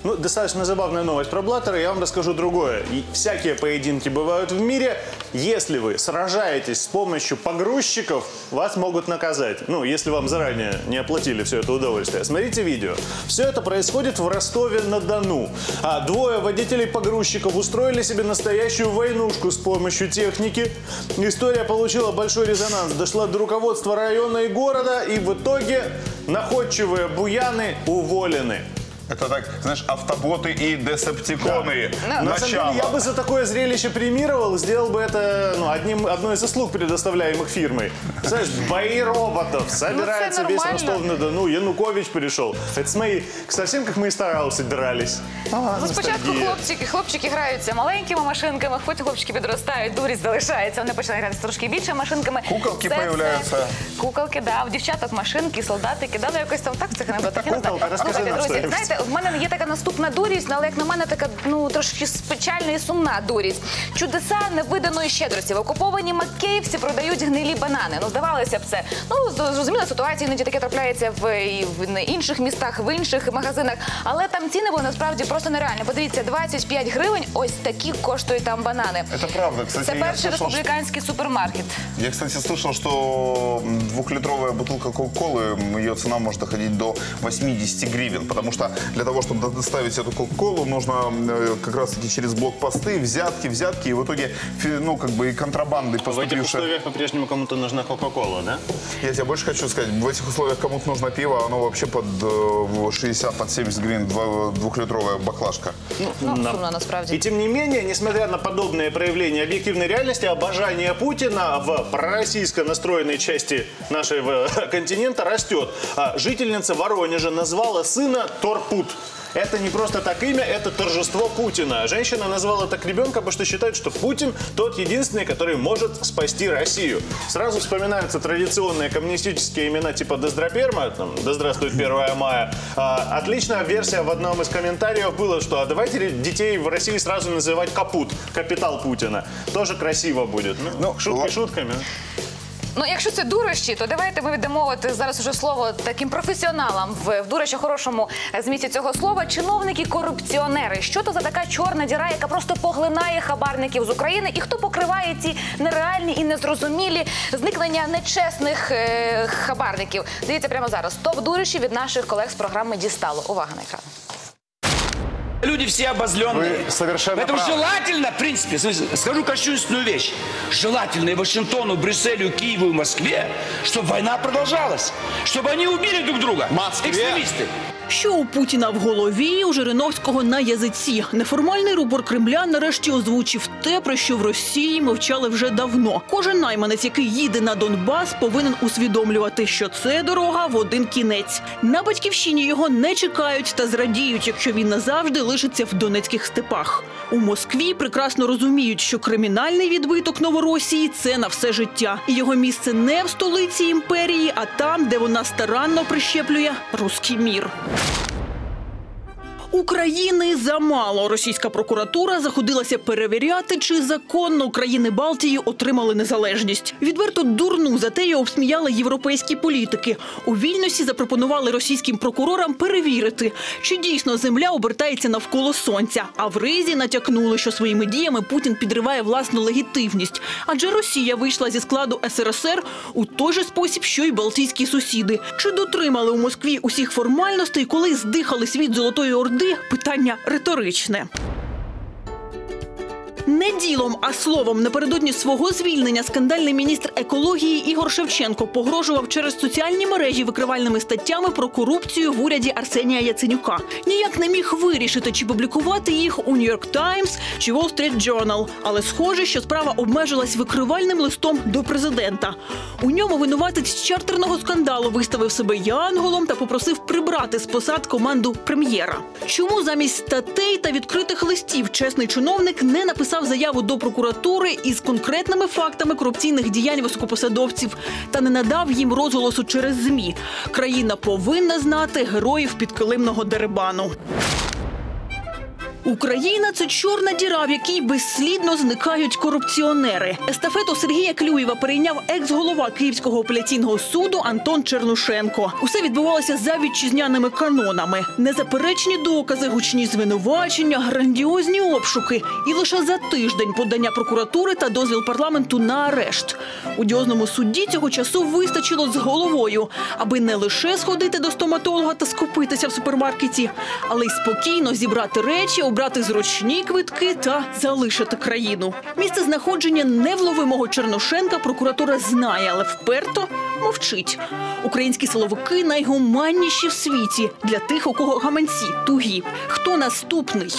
Ну, достаточно забавная новость про Блаттера. Я вам расскажу другое. И всякие поединки бывают в мире. Если вы сражаетесь с помощью погрузчиков, вас могут наказать. Ну, если вам заранее не оплатили все это удовольствие. Смотрите видео. Все это происходит в Ростове-на-Дону. А двое водителей погрузчиков устроили себе настоящую войнушку с помощью техники. История получила большой резонанс. Дошла до руководства района и города. И в итоге находчивые буяны уволены. Это так, знаешь, автоботы и десептиконы. Да. На самом деле, я бы за такое зрелище премировал, сделал бы это ну, одним, одной из услуг, предоставляемых фирмой. Знаешь, бои роботов, собирается весь Ростов-на-Дону, Янукович пришел. Это с моей, совсем как мы и старалися дрались. А, ну, спочатку хлопчики, хлопчики граються маленькими машинками, потім хлопчики підростають, дурість залишається, вони починають грати трошки більше машинками. Куколки появляються. Куколки, да, в дівчаток машинки, солдатики, да, ну якось там так цих анекдотів. Куколка, розкажи нам друзі, знаєте, в мене є така наступна дурість, але як на мене така, ну, трошки печальна і сумна дурість. Чудеса невиданої щедрості. В окупованій Макеївці продають гнилі банани. Ну, здавалося б це. Ну, зрозуміла ситуація, іноді таке трапляється в, і в інших містах, в інших магазинах. Але там ціни були насправді просто нереальні. Подивіться, двадцять п'ять гривень, ось такі коштують там банани. Це правда. Кстати, це перший республіканський супермаркет. Я, кстати, слышал, что двухлитровая бутылка Кока-Колы, ее цена может доходить до восьмидесяти гривен, потому что для того, чтобы доставить эту Кока-Колу, нужно как раз-таки через блокпосты, взятки, взятки, и в итоге, ну, как бы и контрабанды поступившие. В этих условиях по-прежнему кому-то нужна Кока-Кола, да? Я тебе больше хочу сказать, в этих условиях кому-то нужно пиво, оно вообще под шестьдесят, под семьдесят гривен, двухлитровая баклажка. Ну, ну да. Сумно, насправді. И тем не менее, несмотря на подобные проявления объективной реальности, обожание Путина в пророссийско настроенной части нашего континента растет. А жительница Воронежа назвала сына Торпут. Это не просто так имя, это торжество Путина. Женщина назвала так ребенка, потому что считает, что Путин тот единственный, который может спасти Россию. Сразу вспоминаются традиционные коммунистические имена типа Доздраперма, там, да здравствует первое мая. А, отличная версия в одном из комментариев было, что а давайте детей в России сразу называть Капут, капитал Путина. Тоже красиво будет. Ну, ну шутки шутками. Ну, якщо це дурощі, то давайте ми віддамо от зараз уже слово таким професіоналам в, в дурощі хорошому змісті цього слова. Чиновники-корупціонери. Що то за така чорна діра, яка просто поглинає хабарників з України? І хто покриває ці нереальні і незрозумілі зникнення нечесних е, хабарників? Дивіться прямо зараз. Топ-дурощі від наших колег з програми «Дістало». Увага на екран. Люди все обозленные. Вы совершенно Поэтому правы. желательно, в принципе, скажу кощунственную вещь, желательно и Вашингтону, Брюсселю, Киеву и Москве, чтобы война продолжалась, чтобы они убили друг друга, экстремисты. Що у Путіна в голові, у Жириновського на язиці. Неформальний рупор Кремля нарешті озвучив те, про що в Росії мовчали вже давно. Кожен найманець, який їде на Донбас, повинен усвідомлювати, що це дорога в один кінець. На батьківщині його не чекають та зрадіють, якщо він назавжди лишиться в донецьких степах. У Москві прекрасно розуміють, що кримінальний відбиток Новоросії – це на все життя. І його місце не в столиці імперії, а там, де вона старанно прищеплює руський мір. України замало. Російська прокуратура заходилася перевіряти, чи законно країни Балтії отримали незалежність. Відверто дурну затею обсміяли європейські політики. У Вільнюсі запропонували російським прокурорам перевірити, чи дійсно земля обертається навколо сонця. А в Ризі натякнули, що своїми діями Путін підриває власну легітимність. Адже Росія вийшла зі складу ес ер ес ер у той же спосіб, що й балтійські сусіди. Чи дотримали у Москві усіх формальностей, коли здихали світ Золотої Орди? Питання риторичне. Не ділом, а словом, напередодні свого звільнення скандальний міністр екології Ігор Шевченко погрожував через соціальні мережі викривальними статтями про корупцію в уряді Арсенія Яценюка. Ніяк не міг вирішити, чи публікувати їх у Нью-Йорк Таймс чи Wall Street Journal. Але схоже, що справа обмежилась викривальним листом до президента. У ньому винуватець чартерного скандалу виставив себе янголом та попросив прибрати з посад команду прем'єра. Чому замість статей та відкритих листів чесний чиновник не написав заяву до прокуратури із конкретними фактами корупційних діянь високопосадовців та не надав їм розголосу через ЗМІ? Країна повинна знати героїв підкилимного дерибану. Україна – це чорна діра, в якій безслідно зникають корупціонери. Естафету Сергія Клюєва перейняв екс-голова Київського апеляційного суду Антон Чернушенко. Усе відбувалося за вітчизняними канонами. Незаперечні докази, гучні звинувачення, грандіозні обшуки. І лише за тиждень подання прокуратури та дозвіл парламенту на арешт. Одіозному судді цього часу вистачило з головою, аби не лише сходити до стоматолога та скупитися в супермаркеті, але й спокійно зібрати речі, обрати зручні квитки та залишити країну. Місце знаходження невловимого Чернушенка прокуратура знає, але вперто мовчить. Українські силовики найгуманніші в світі для тих, у кого гаманці тугі. Хто наступний?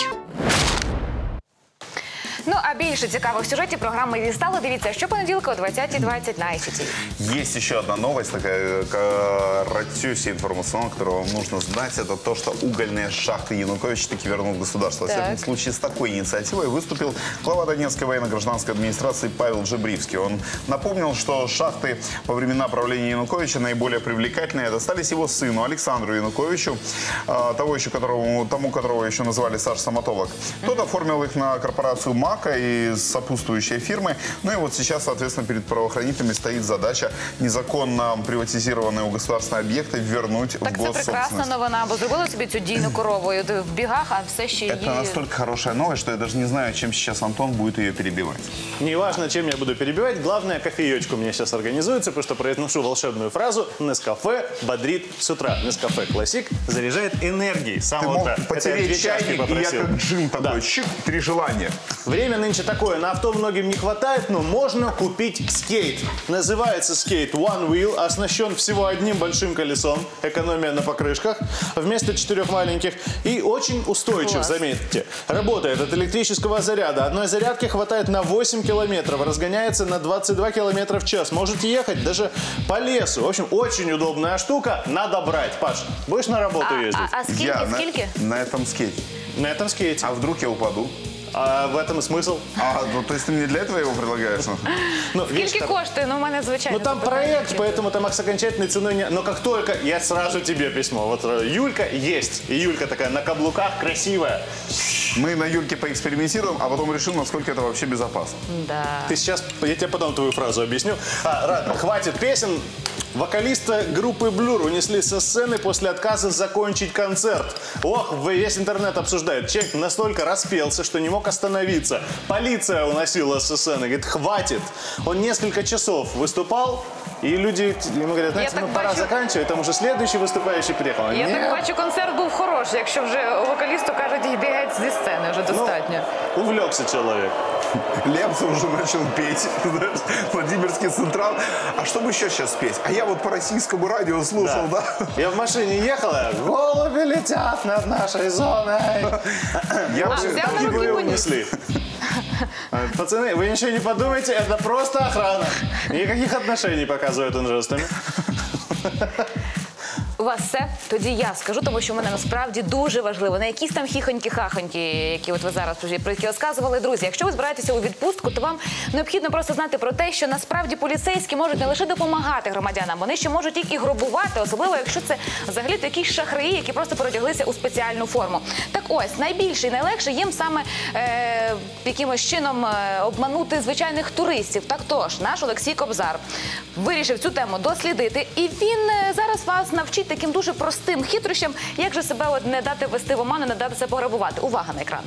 Ну, а більше цікавих сюжетів програми «Дістали» дивіться щопонеділка о двадцятій двадцять на ай сі ті ві. Есть еще одна новость, такая каратюся информационная, которую вам нужно знать. Это то, что угольные шахты Янукович таки вернул в государство. В всяком случае, с такой инициативой выступил глава Донецкой военно-гражданской администрации Павел Джебривский. Он напомнил, что шахты во времена правления Януковича наиболее привлекательные достались его сыну Александру Януковичу, того еще которого, тому, которого еще называли Саш Стоматолог. Тот оформил их на корпорацию МАК и сопутствующие фирмы. Ну и вот сейчас, соответственно, перед правоохранителями стоит задача незаконно приватизированные у государственные объекты вернуть так в госсобственность. Так це прекрасна новина, бо зробили собі цю дійну корову і в бігах, а все ще її... Это настолько хорошая новость, что я даже не знаю, чем сейчас Антон будет ее перебивать. Неважно, чем я буду перебивать, главное, кофеечку мне сейчас организуется, потому что произношу волшебную фразу «Нескафе бодрит с утра». Нескафе Классик заряжает энергией. Сам Ты вот мог так. потереть чайник, и я как джин такой, да. Чик, три желания. Время нынче такое, на авто многим не хватает, но можно купить скейт. Называется скейт One Wheel, оснащен всего одним большим колесом, экономия на покрышках, вместо четырех маленьких, и очень устойчив, Класс. Заметьте. Работает от электрического заряда. Одной зарядки хватает на восемь километров, разгоняется на двадцать два километра в час. Можете ехать даже по лесу. В общем, очень удобная штука, надо брать. Паш, будешь на работу а, ездить? А, а скільки, я скільки? На, на этом скейте. На этом скейте. А вдруг я упаду? А в этом и смысл. А, ну, то есть ты мне для этого его предлагаешь? Ну, скільки там... коштує? Ну, у мене звичайно. Ну, там проект, поэтому там с окончательной ценой не... Но как только, я сразу тебе письмо. Вот Юлька есть. И Юлька такая на каблуках, красивая. Мы на Юльке поэкспериментируем, а потом решим, насколько это вообще безопасно. Да. Ты сейчас, я тебе потом твою фразу объясню. А, ладно, хватит песен. Вокалиста группы Blur унесли со сцены после отказа закончить концерт. Ох, весь интернет обсуждает. Человек настолько распелся, что не мог остановиться. Полиция уносила со сцены. Говорит, хватит. Он несколько часов выступал, и люди ему говорят, знаете, ну пора бачу... заканчивать, там уже следующий выступающий приехал. Я Нет. так бачу, концерт був хороший, якщо вже вокалісту кажуть, йди геть зі сцени, вже достатньо. Ну, увлекся человек. Лепса уже начал петь, знаешь, Владимирский Централ. А что бы еще сейчас петь? А я вот по российскому радио слушал, да? да? Я в машине ехала, голуби летят над нашей зоной. Я а, взял на руки унесли. Пацаны, вы ничего не подумайте, это просто охрана. Никаких отношений показывает он жестами. У вас все? Тоді я скажу, тому що в мене насправді дуже важливо. Не якісь там хіхоньки-хахоньки, які от ви зараз про які розказували. Друзі, якщо ви збираєтеся у відпустку, то вам необхідно просто знати про те, що насправді поліцейські можуть не лише допомагати громадянам, вони ще можуть їх і грабувати, особливо якщо це взагалі такі шахраї, які просто перодяглися у спеціальну форму. Так ось, найбільше і найлегше їм саме е, якимось чином е, обманути звичайних туристів. Так тож, наш Олексій Кобзар вирішив цю тему дослідити, і він е, зараз вас навчить таким дуже простим хитрощам, як же себе от не дати ввести в оману, не дати себе пограбувати. Увага на екран.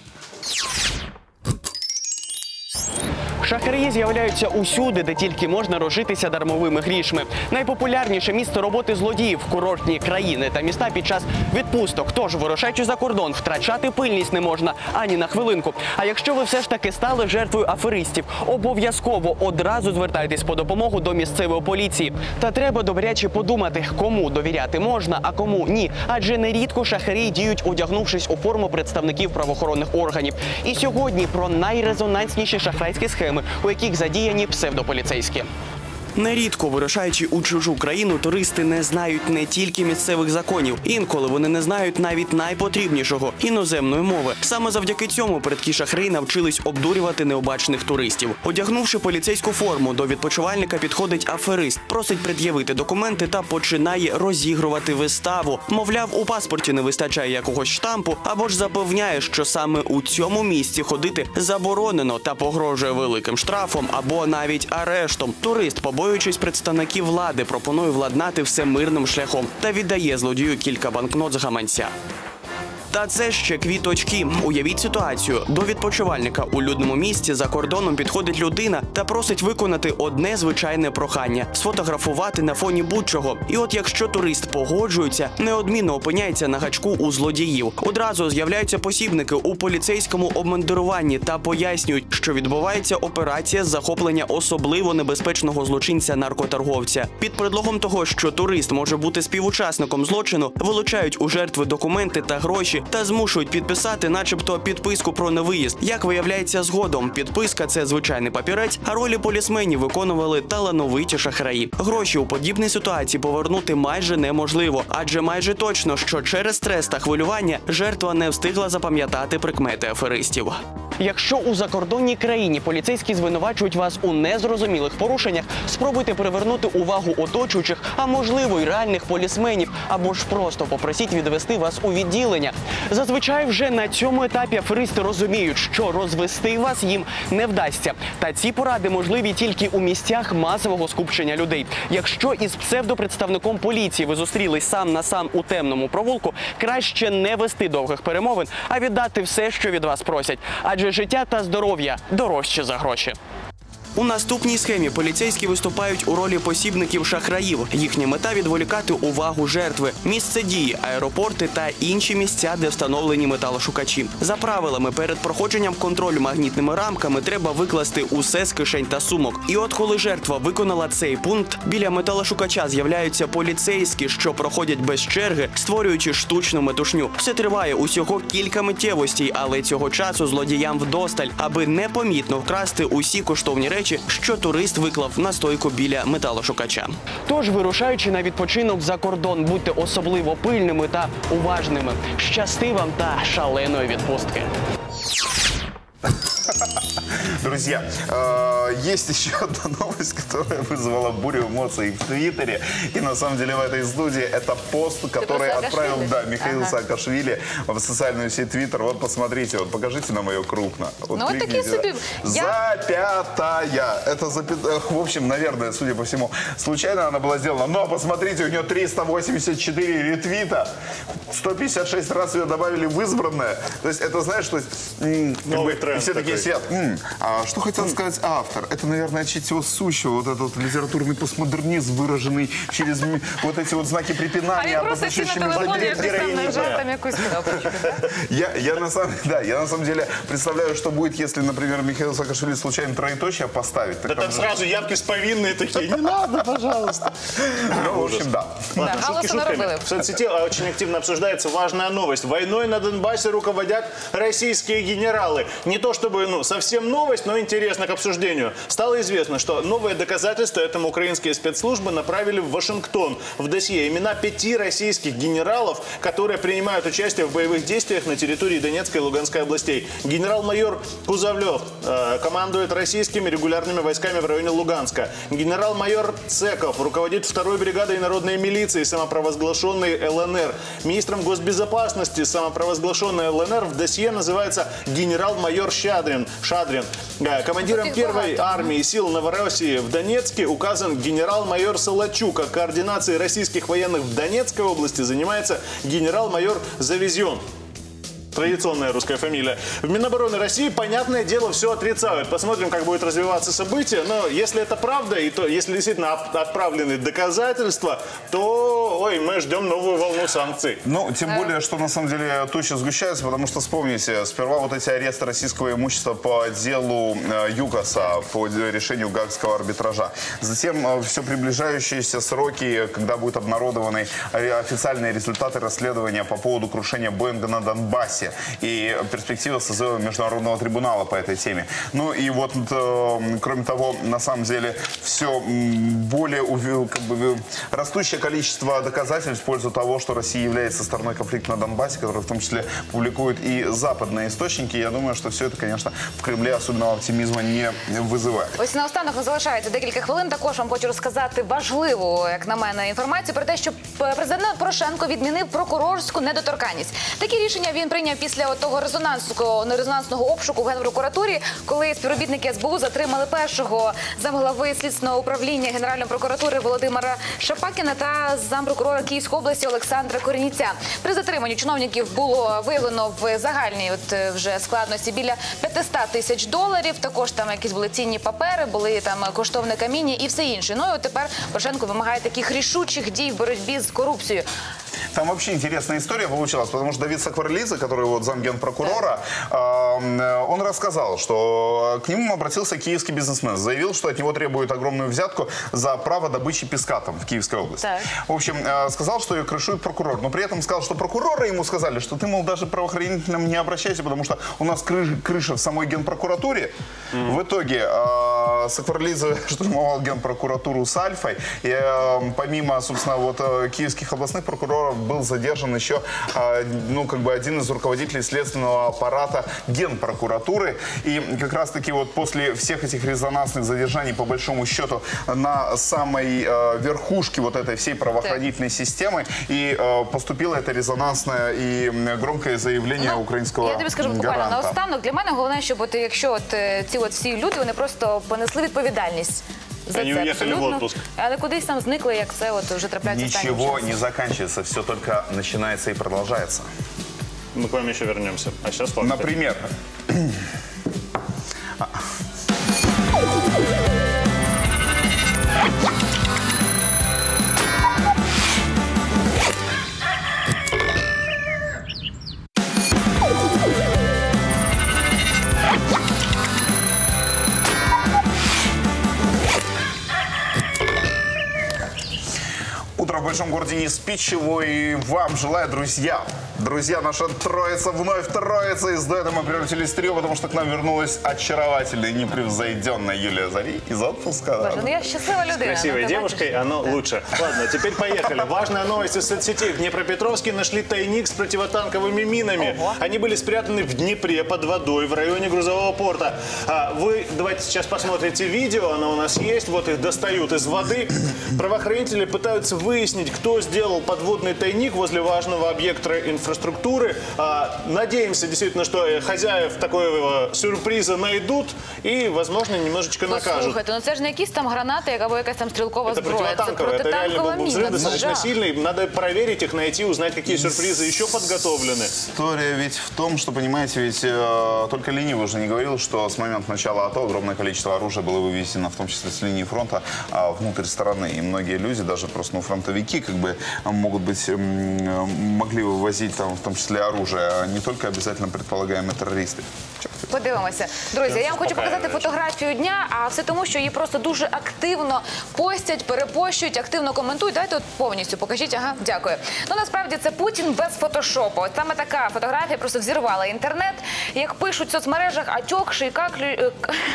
Шахраї з'являються усюди, де тільки можна розжитися дармовими грішми. Найпопулярніше місце роботи злодіїв – курортні країни та міста під час відпусток. Тож, вирушаючи за кордон, втрачати пильність не можна ані на хвилинку. А якщо ви все ж таки стали жертвою аферистів, обов'язково одразу звертайтесь по допомогу до місцевої поліції. Та треба добряче подумати, кому довіряти можна, а кому ні. Адже нерідко шахраї діють, одягнувшись у форму представників правоохоронних органів. І сьогодні про найрезонансніші шахрайські схеми, у яких задіяні псевдополіцейські. Нерідко, вирушаючи у чужу країну, туристи не знають не тільки місцевих законів. Інколи вони не знають навіть найпотрібнішого – іноземної мови. Саме завдяки цьому передкі шахраї навчились обдурювати необачених туристів. Одягнувши поліцейську форму, до відпочивальника підходить аферист, просить пред'явити документи та починає розігрувати виставу. Мовляв, у паспорті не вистачає якогось штампу, або ж запевняє, що саме у цьому місці ходити заборонено та погрожує великим штрафом або навіть арештом. Турист, побоюючись представників влади, пропонує владнати все мирним шляхом та віддає злодію кілька банкнот з гаманця. Та це ще квіточки. Уявіть ситуацію. До відпочивальника у людному місці за кордоном підходить людина та просить виконати одне звичайне прохання – сфотографувати на фоні будь-чого. І от якщо турист погоджується, неодмінно опиняється на гачку у злодіїв. Одразу з'являються посібники у поліцейському обмундируванні та пояснюють, що відбувається операція з захоплення особливо небезпечного злочинця-наркоторговця. Під предлогом того, що турист може бути співучасником злочину, вилучають у жертви документи та гроші та змушують підписати начебто підписку про невиїзд. Як виявляється згодом, підписка – це звичайний папірець, а ролі полісменів виконували талановиті шахраї. Гроші у подібній ситуації повернути майже неможливо, адже майже точно, що через стрес та хвилювання жертва не встигла запам'ятати прикмети аферистів. Якщо у закордонній країні поліцейські звинувачують вас у незрозумілих порушеннях, спробуйте привернути увагу оточуючих, а можливо й реальних полісменів, або ж просто попросіть відвести вас у відділення. Зазвичай вже на цьому етапі аферисти розуміють, що розвести вас їм не вдасться. Та ці поради можливі тільки у місцях масового скупчення людей. Якщо із псевдопредставником поліції ви зустрілись сам на сам у темному провулку, краще не вести довгих перемовин, а віддати все, що від вас просять. Адже життя та здоров'я дорожче за гроші. У наступній схемі поліцейські виступають у ролі посібників шахраїв. Їхня мета – відволікати увагу жертви. Місце дії, аеропорти та інші місця, де встановлені металошукачі. За правилами, перед проходженням контролю магнітними рамками треба викласти усе з кишень та сумок. І от коли жертва виконала цей пункт, біля металошукача з'являються поліцейські, що проходять без черги, створюючи штучну метушню. Все триває усього кілька миттєвостей, але цього часу злодіям вдосталь, аби непомітно вкрасти усі коштовні речі, що турист виклав на стойку біля металошукача. Тож, вирушаючи на відпочинок за кордон, будьте особливо пильними та уважними. Щасти вам та шаленої відпустки! Друзья, э, есть еще одна новость, которая вызвала бурю эмоций в Твиттере. И на самом деле в этой студии это пост, который отправил да, Михаил ага. Саакашвили в социальную сеть Твиттер. Вот посмотрите, вот покажите нам ее крупно. Вот ну, вот такие себе... Запятая. Это запятая. В общем, наверное, судя по всему, случайно она была сделана. Но посмотрите, у нее триста восемьдесят четыре ретвита. сто пятьдесят шесть раз ее добавили в избранное. То есть это, знаешь, что... Новый тренд. Все такие сидят. А что хотел сказать автор? Это, наверное, чуть всего сущего, вот этот вот литературный постмодернизм, выраженный через вот эти вот знаки препинания, обозначающими я, я, на самом, да, я на самом деле представляю, что будет, если, например, Михаил Саакашвили случайно троеточие поставить. Да там сразу явки с повинные такие. Не надо, пожалуйста. Ну, в общем, да. Ладно, шутки шутками. В соцсети очень активно обсуждается важная новость. Войной на Донбассе руководят российские генералы. Не то чтобы, ну, совсем новость, но интересно к обсуждению. Стало известно, что новые доказательства этому украинские спецслужбы направили в Вашингтон. В досье имена пяти российских генералов, которые принимают участие в боевых действиях на территории Донецкой и Луганской областей. Генерал-майор Кузовлев э, командует российскими регулярными войсками в районе Луганска. Генерал-майор Цеков руководит второй бригадой народной милиции, самопровозглашенной ЛНР. Министром госбезопасности самопровозглашенной ЛНР в досье называется генерал-майор Шадрин. Шадрин. Командиром первой армии сил Новороссии в Донецке указан генерал-майор Солочук. А координацией российских военных в Донецкой области занимается генерал-майор Завезен. Традиционная русская фамилия. В Минобороны России, понятное дело, все отрицают. Посмотрим, как будет развиваться событие. Но если это правда, и то, если действительно отправлены доказательства, то ой, мы ждем новую волну санкций. Ну, тем а... более, что на самом деле тучи сгущаются, потому что, вспомните, сперва вот эти аресты российского имущества по делу ЮКОСа, по решению Гаагского арбитража. Затем все приближающиеся сроки, когда будут обнародованы официальные результаты расследования по поводу крушения Боинга на Донбассе. Донбассе и перспектива созыва международного трибунала по этой теме. Ну и вот, э, кроме того, на самом деле, все более как бы, растущее количество доказательств в пользу того, что Россия является стороной конфликта на Донбассе, который в том числе публикуют и западные источники. Я думаю, что все это, конечно, в Кремле особенного оптимизма не вызывает. Ось наостанок залишається декілька хвилин. Також вам хочу розказати важливу, як на мене, інформацію про те, що президент Порошенко відмінив прокурорську недоторканність. Такі рішення він прийняв після того резонансного, резонансного обшуку в Генпрокуратурі, коли співробітники ес бе у затримали першого замглави слідственного управління Генеральної прокуратури Володимира Шапакіна та зампрокурора Київської області Олександра Корніця. При затриманні чиновників було виявлено в загальній от, вже складності біля п'ятсот тисяч доларів. Також там якісь були цінні папери, були там коштовне каміння і все інше. Ну і от тепер Порошенко вимагає таких рішучих дій в боротьбі з корупцією. Там вообще интересная история получилась, потому что Давид Сакварлидзе, который вот замгенпрокурора, э, он рассказал, что к нему обратился киевский бизнесмен, заявил, что от него требуют огромную взятку за право добычи песка там в Киевской области. Так. В общем, э, сказал, что ее крышует прокурор, но при этом сказал, что прокуроры ему сказали, что ты, мол, даже правоохранительным не обращайся, потому что у нас крыша, крыша в самой генпрокуратуре. Mm-hmm. В итоге э, Сакварлидзе штурмовал генпрокуратуру с Альфой, и э, помимо, собственно, вот э, киевских областных прокуроров был задержан еще, ну, как бы один из руководителей следственного аппарата Генпрокуратуры. И как раз-таки вот после всех этих резонансных задержаний, по большому счету, на самой э, верхушке вот этой всей правоохранительной так. системы и э, поступило это резонансное и громкое заявление ну, українського гаранта. Я тобі скажу буквально наостанок. Для мене головне, щоб от, якщо от, ці от всі люди, вони просто понесли відповідальність. За Они уехали в отпуск. Але кудись там зникли, як це от вже трапляється останнім часом. Ничего не заканчивается, все только начинается и продолжается. Мы к вам еще вернемся. А сейчас факты. Например... Утро в большом городе не спичего, и вам желаю, друзья. Друзья, наша троица вновь троица. Из дуэта мы превратились в трио, потому что к нам вернулась очаровательная и непревзойденная Юлия Зари из отпуска. Боже, ну я счастливая людина. С красивой девушкой оно да. лучше. Ладно, теперь поехали. Важная новость из соцсетей. В Днепропетровске нашли тайник с противотанковыми минами. Ого. Они были спрятаны в Днепре под водой в районе грузового порта. А вы давайте сейчас посмотрите видео, оно у нас есть. Вот их достают из воды. Правоохранители пытаются выяснить, кто сделал подводный тайник возле важного объекта инфраструктуры. А, надеемся действительно, что хозяев такого сюрприза найдут и, возможно, немножечко накажут. Слухайте, ну це ж не якісь там гранати, або якась там стрілкова это зброя. Противотанковая, это реально был взрыв достаточно да. сильный. Надо проверить их, найти, узнать, какие сюрпризы еще подготовлены. История ведь в том, что, понимаете, ведь э, только ленивый уже не говорил, что с момента начала АТО огромное количество оружия было вывезено, в том числе с линии фронта, э, внутрь страны. И многие люди, даже просто ну, фронтовики, как бы могут быть, э, могли вывозить там, в том числе оружие, а не только обязательно предполагаемые террористы. Подивимося. Друзі, я вам хочу показати фотографію дня, а все тому, що її просто дуже активно постять, перепощують, активно коментують. Давайте от повністю покажіть. Ага, дякую. Ну, насправді, це Путін без фотошопу. От саме така фотографія просто взірвала інтернет. Як пишуть в соцмережах, отекший, каклю...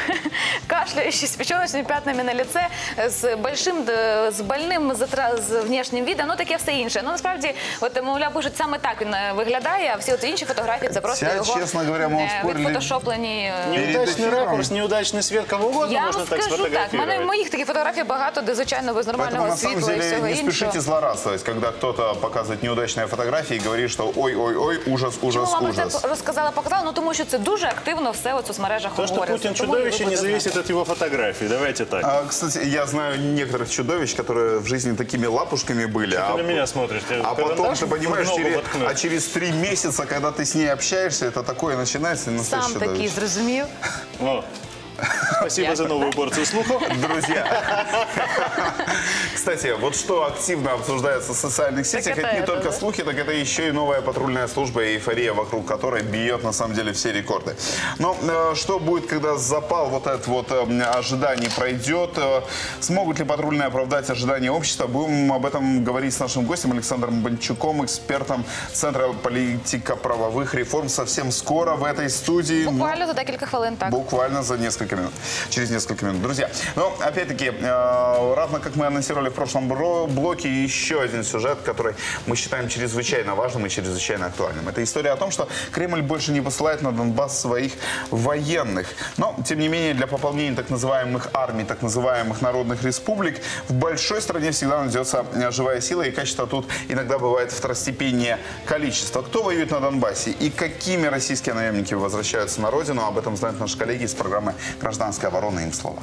кашляющий, с печеночными пятнами на лице, з большим, з больним з внешнім видом, ну таке все інше. Ну, насправді, от, мовляв, пишуть, саме так він виглядає, а всі от інші фотографії, це просто його чесно говоря, відфотошоплені. Неудачний ракурс, неудачний світ, кого угодно я можна так сфотографувати. Я вам скажу так, в моїх таких фотографій багато, де, звичайно, без нормального світла і всього не іншого. спешите злорадствовать, когда кто-то показывает неудачные фотографии и говорит, что ой-ой-ой, ужас, ужас, Чому ужас. вам це розказала, показала? Ну, тому що це дуже активно все у соцмережах То, говориться. что Путин чудовище, не зависит от его фотографий. Давайте так. А, кстати, я знаю некоторых чудовищ, которые в жизни такими лапушками были. Что а, ты на меня смотришь? А потом, ты понимаешь, через, а через три месяца, когда ты с ней общаешься, это такое начинается. Сам такий зрозумів. О. Спасибо за новую порцию слухов. Друзья, кстати, вот что активно обсуждается в социальных сетях, это не только слухи, так это еще и новая патрульная служба и эйфория, вокруг которой бьет на самом деле все рекорды. Но э, что будет, когда запал вот этот вот э, ожиданий пройдет? Э, смогут ли патрульные оправдать ожидания общества? Будем об этом говорить с нашим гостем Александром Бончуком, экспертом Центра политико-правовых реформ. Совсем скоро в этой студии. Буквально за декілька хвилин, так. Буквально за несколько минут. Через несколько минут. Друзья, но опять-таки, э, равно как мы анонсировали в прошлом блоке, еще один сюжет, который мы считаем чрезвычайно важным и чрезвычайно актуальным. Это история о том, что Кремль больше не посылает на Донбасс своих военных. Но, тем не менее, для пополнения так называемых армий, так называемых народных республик, в большой стране всегда найдется живая сила, и качество тут иногда бывает второстепеннее количество. Кто воюет на Донбассе и какими российские наемники возвращаются на родину, об этом знают наши коллеги из программы «Гражданская оборона». Им слова.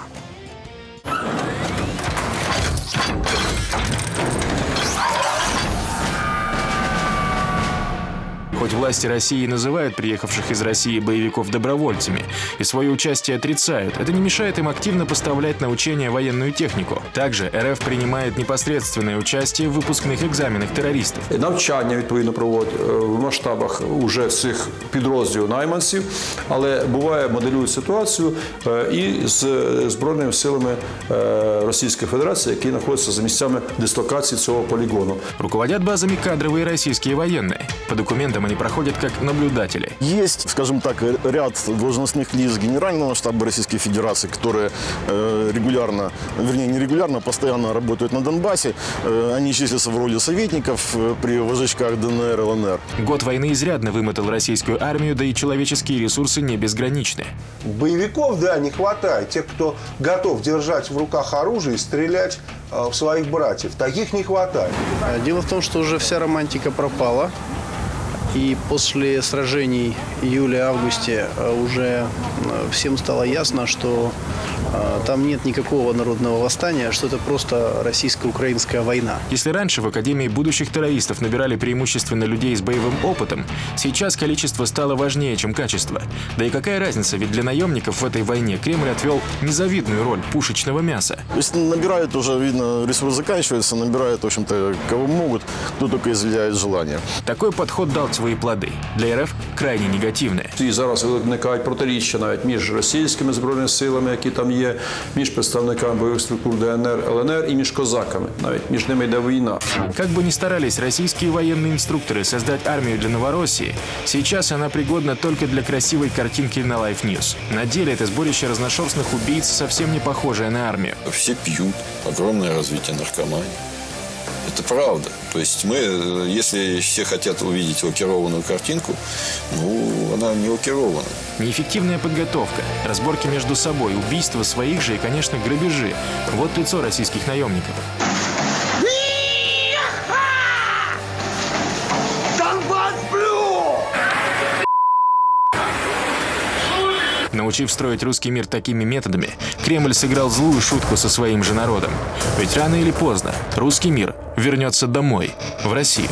Хоть власти России и называют приехавших из России боевиков добровольцами и свое участие отрицают, это не мешает им активно поставлять на учения военную технику. Также РФ принимает непосредственное участие в выпускных экзаменах терористов. Навчання, відповідно, проводять в масштабах уже цих підрозділів найманців, але буває, моделюють ситуацію і з Збройними силами Російської Федерації, які знаходяться за місцями дислокації цього полігону. Руководят базами кадровые российские военные. По документам они проходят как наблюдатели. Есть, скажем так, ряд должностных лиц Генерального штаба Российской Федерации, которые э, регулярно, вернее, не регулярно, постоянно работают на Донбассе. Э, они числятся в роли советников э, при вожачках ДНР, ЛНР. Год войны изрядно вымотал российскую армию, да и человеческие ресурсы не безграничны. Боевиков, да, не хватает. Тех, кто готов держать в руках оружие и стрелять э, в своих братьев. Таких не хватает. Дело в том, что уже вся романтика пропала. И после сражений июля-августе уже всем стало ясно, что там нет никакого народного восстания, что это просто российско-украинская война. Если раньше в Академии будущих террористов набирали преимущественно людей с боевым опытом, сейчас количество стало важнее, чем качество. Да и какая разница, ведь для наемников в этой войне Кремль отвел незавидную роль пушечного мяса. То есть набирают уже, видно, ресурс заканчивается, набирают, в общем-то, кого могут, кто только изъявляет желание. Такой подход дал свои плоды. Для РФ крайне негативные. І зараз виникають протиріччя навіть між російськими збройними силами, які там є, між представниками бойових структур ДНР, ЛНР і між козаками. Навіть між ними йде війна. Как бы ни старались российские военные инструкторы создать армию для Новороссии, сейчас она пригодна только для красивой картинки на Life News. На деле это сборище разношерстных убийц, совсем не похожее на армию. Все пьют, огромное развитие наркомании. Это правда. То есть мы, если все хотят увидеть лакированную картинку, ну, она не лакирована. Неэффективная подготовка, разборки между собой, убийства своих же и, конечно, грабежи. Вот лицо российских наемников. Научив строить русский мир такими методами, Кремль сыграл злую шутку со своим же народом. Ведь рано или поздно русский мир вернется домой, в Россию.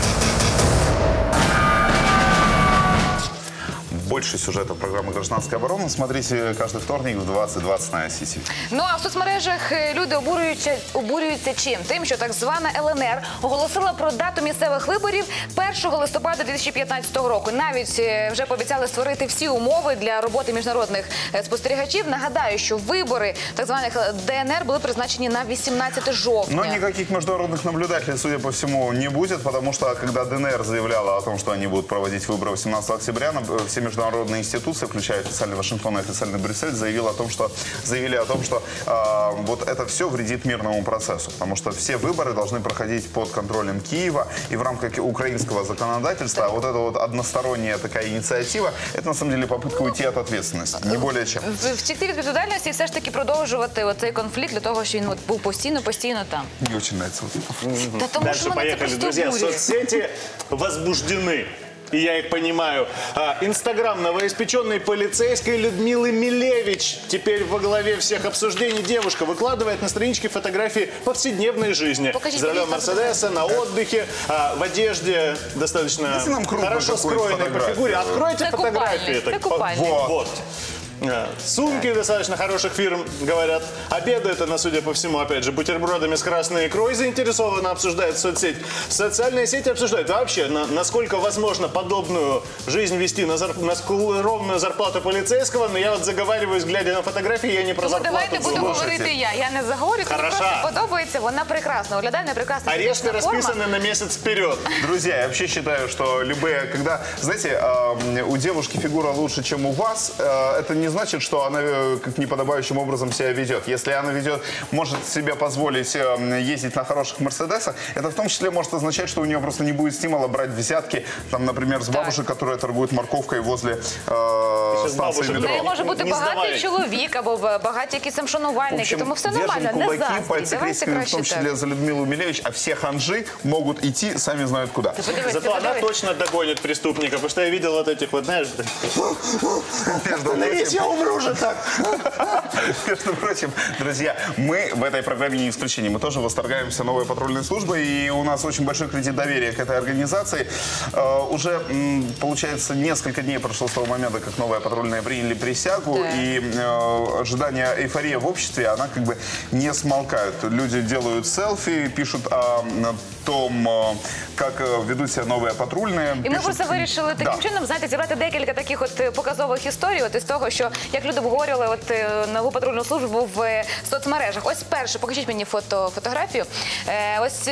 Больше сюжетов программы «Гражданская оборона» смотрите каждый вторник в двадцять двадцять на Ай Сі Ті Ви. Ну а в соцмережах люди обурюються, обурюються чим? Тим, що так звана Ел Ен Ер оголосила про дату місцевих виборів першого листопада дві тисячі п'ятнадцятого року. Навіть вже пообіцяли створити всі умови для роботи міжнародних спостерігачів. Нагадаю, що вибори так званих Де Ен Ер були призначені на вісімнадцяте жовтня. Но никаких международных наблюдателей, судя по всему, не будет, потому что когда Де Ен Ер заявляла о том, что они будут проводить выборы восемнадцатого октября, все международные Международные институции, включая официальный Вашингтон и официальный Брюссель, заявили о том, что, заявили о том, что э, вот это все вредит мирному процессу. Потому что все выборы должны проходить под контролем Киева и в рамках украинского законодательства. А вот эта вот односторонняя такая инициатива, это на самом деле попытка уйти от ответственности. Не более чем. Втекти від відповідальності і все ж таки продовжувати оцей конфлікт для того, що він от був постійно-постійно там. Мне очень нравится. Та тому, Дальше що мене це поехали, просто друзья. обурює. Соцсети возбуждены. И я их понимаю. Инстаграм новоиспеченной полицейской Людмилы Милевич теперь во главе всех обсуждений. Девушка выкладывает на страничке фотографии повседневной жизни. Покажите, за рулем Мерседеса, на отдыхе, в одежде достаточно хорошо скроенной по фигуре. Откройте это фотографии. Купальник, это купальник. Вот. Сумки достаточно хороших фирм, говорят. Обедают она, судя по всему, опять же, бутербродами с красной икрой заинтересованно обсуждает соцсеть. Социальные сети обсуждают вообще, на, насколько возможно подобную жизнь вести на, зар, на скромную зарплату полицейского. Но я вот заговариваюсь, глядя на фотографии, я не про зарплату. Давайте буду говорити я. Я не заговорю, тобі просто подобається. Вона прекрасна, виглядає прекрасно. Арешты расписаны на месяц вперед. Друзья, я вообще считаю, что любые, когда, знаете, у девушки фигура лучше, чем у вас, это не значит, что она как неподобающим образом себя ведет. Если она ведет, может себе позволить ездить на хороших мерседесах, это в том числе может означать, что у нее просто не будет стимула брать взятки, там, например, с бабушек, которые торгуют морковкой возле э, станции метро. В неї може бути багатий чоловік або багаті якісь там шанувальники, тому все нормально, не заздріть. Давайте в том числе за Людмилу Милевич, а все ханжи могут идти, сами знают куда. Зато она точно догонит преступника, потому что я видел вот этих вот, знаешь... Остановись, я умру же так! Между прочим, друзья, мы в этой программе не исключение. Мы тоже восторгаемся новой патрульной службой, и у нас очень большой кредит доверия к этой организации. Уже, получается, несколько дней прошло с того момента, как новые патрульные приняли присягу, и ожидание эйфории в обществе, она как бы не смолкает. Люди делают селфи, пишут о том, как ведуть себе нові патрульні. І ми просто вирішили таким чином, знаєте, зібрати декілька таких от показових історій, от із того, що як люди обговорювали от нову патрульну службу в соцмережах. Ось перше, покажіть мені фото, фотографію. Е, ось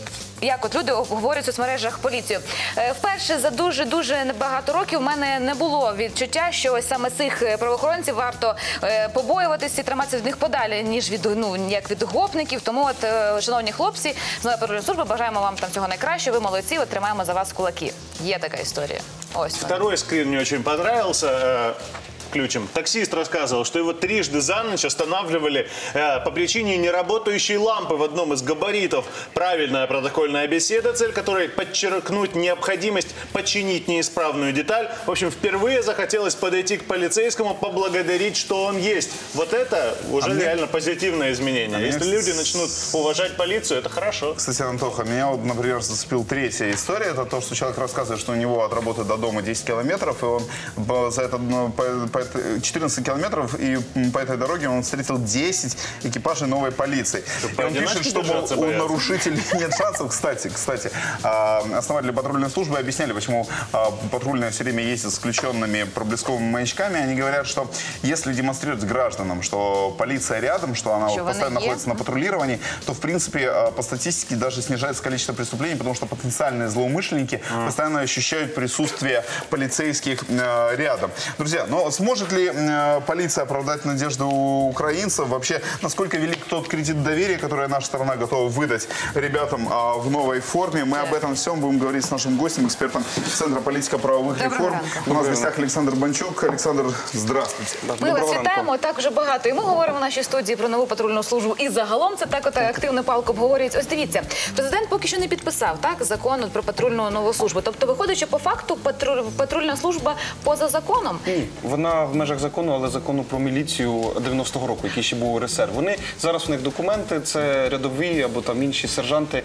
як от люди обговорюють в соцмережах поліцію. Вперше за дуже-дуже багато років в мене не було відчуття, що ось саме цих правоохоронців варто побоюватися і триматися від них подалі, ніж від, ну, як від гопників. Тому от, шановні хлопці, з нової патрульної служби бажаємо вам там всього найкращого, ви молодці, от тримаємо за вас кулаки. Є така історія. Ось. Второй скрин мне очень понравился. Ключем. Таксист рассказывал, что его трижды за ночь останавливали э, по причине неработающей лампы в одном из габаритов. Правильная протокольная беседа, цель которой подчеркнуть необходимость починить неисправную деталь. В общем, впервые захотелось подойти к полицейскому, поблагодарить, что он есть. Вот это уже а реально мне... позитивное изменение. А Если мне... люди начнут уважать полицию, это хорошо. Кстати, Антоха, меня вот, например, зацепил третья история. Это то, что человек рассказывает, что у него от работы до дома десять километров, и он за это по, по четырнадцать километров, и по этой дороге он встретил десять экипажей новой полиции. И он пишет, что у нарушителей нет шансов. Кстати, кстати, основатели патрульной службы объясняли, почему патрульные все время ездят с включенными проблесковыми маячками. Они говорят, что если демонстрировать гражданам, что полиция рядом, что она вот постоянно находится на патрулировании, то, в принципе, по статистике даже снижается количество преступлений, потому что потенциальные злоумышленники а. постоянно ощущают присутствие полицейских рядом. Друзья, но сможет Может ли э, полиция оправдать надежды у украинцев? Вообще, насколько велик тот кредит доверия, который наша страна готова выдать ребятам э, в новой форме? Мы об этом всем будем говорить с нашим гостем, экспертом Центра политико-правовых реформ. У нас в гостях Олександр Банчук. Олександр, здравствуйте. Ми вас вітаємо, так вже багато. І ми говоримо в нашій студії про нову патрульну службу. І загалом це так от активно палко обговорюється. Ось дивіться, президент поки що не підписав так закон про патрульну нову службу. Тобто виходить, що по факту патруль, патрульна служба поза законом? Ні, вона в межах закону, але закону про міліцію дев'яностого року, який ще був РСР. Вони, зараз у них документи, це рядові або там інші сержанти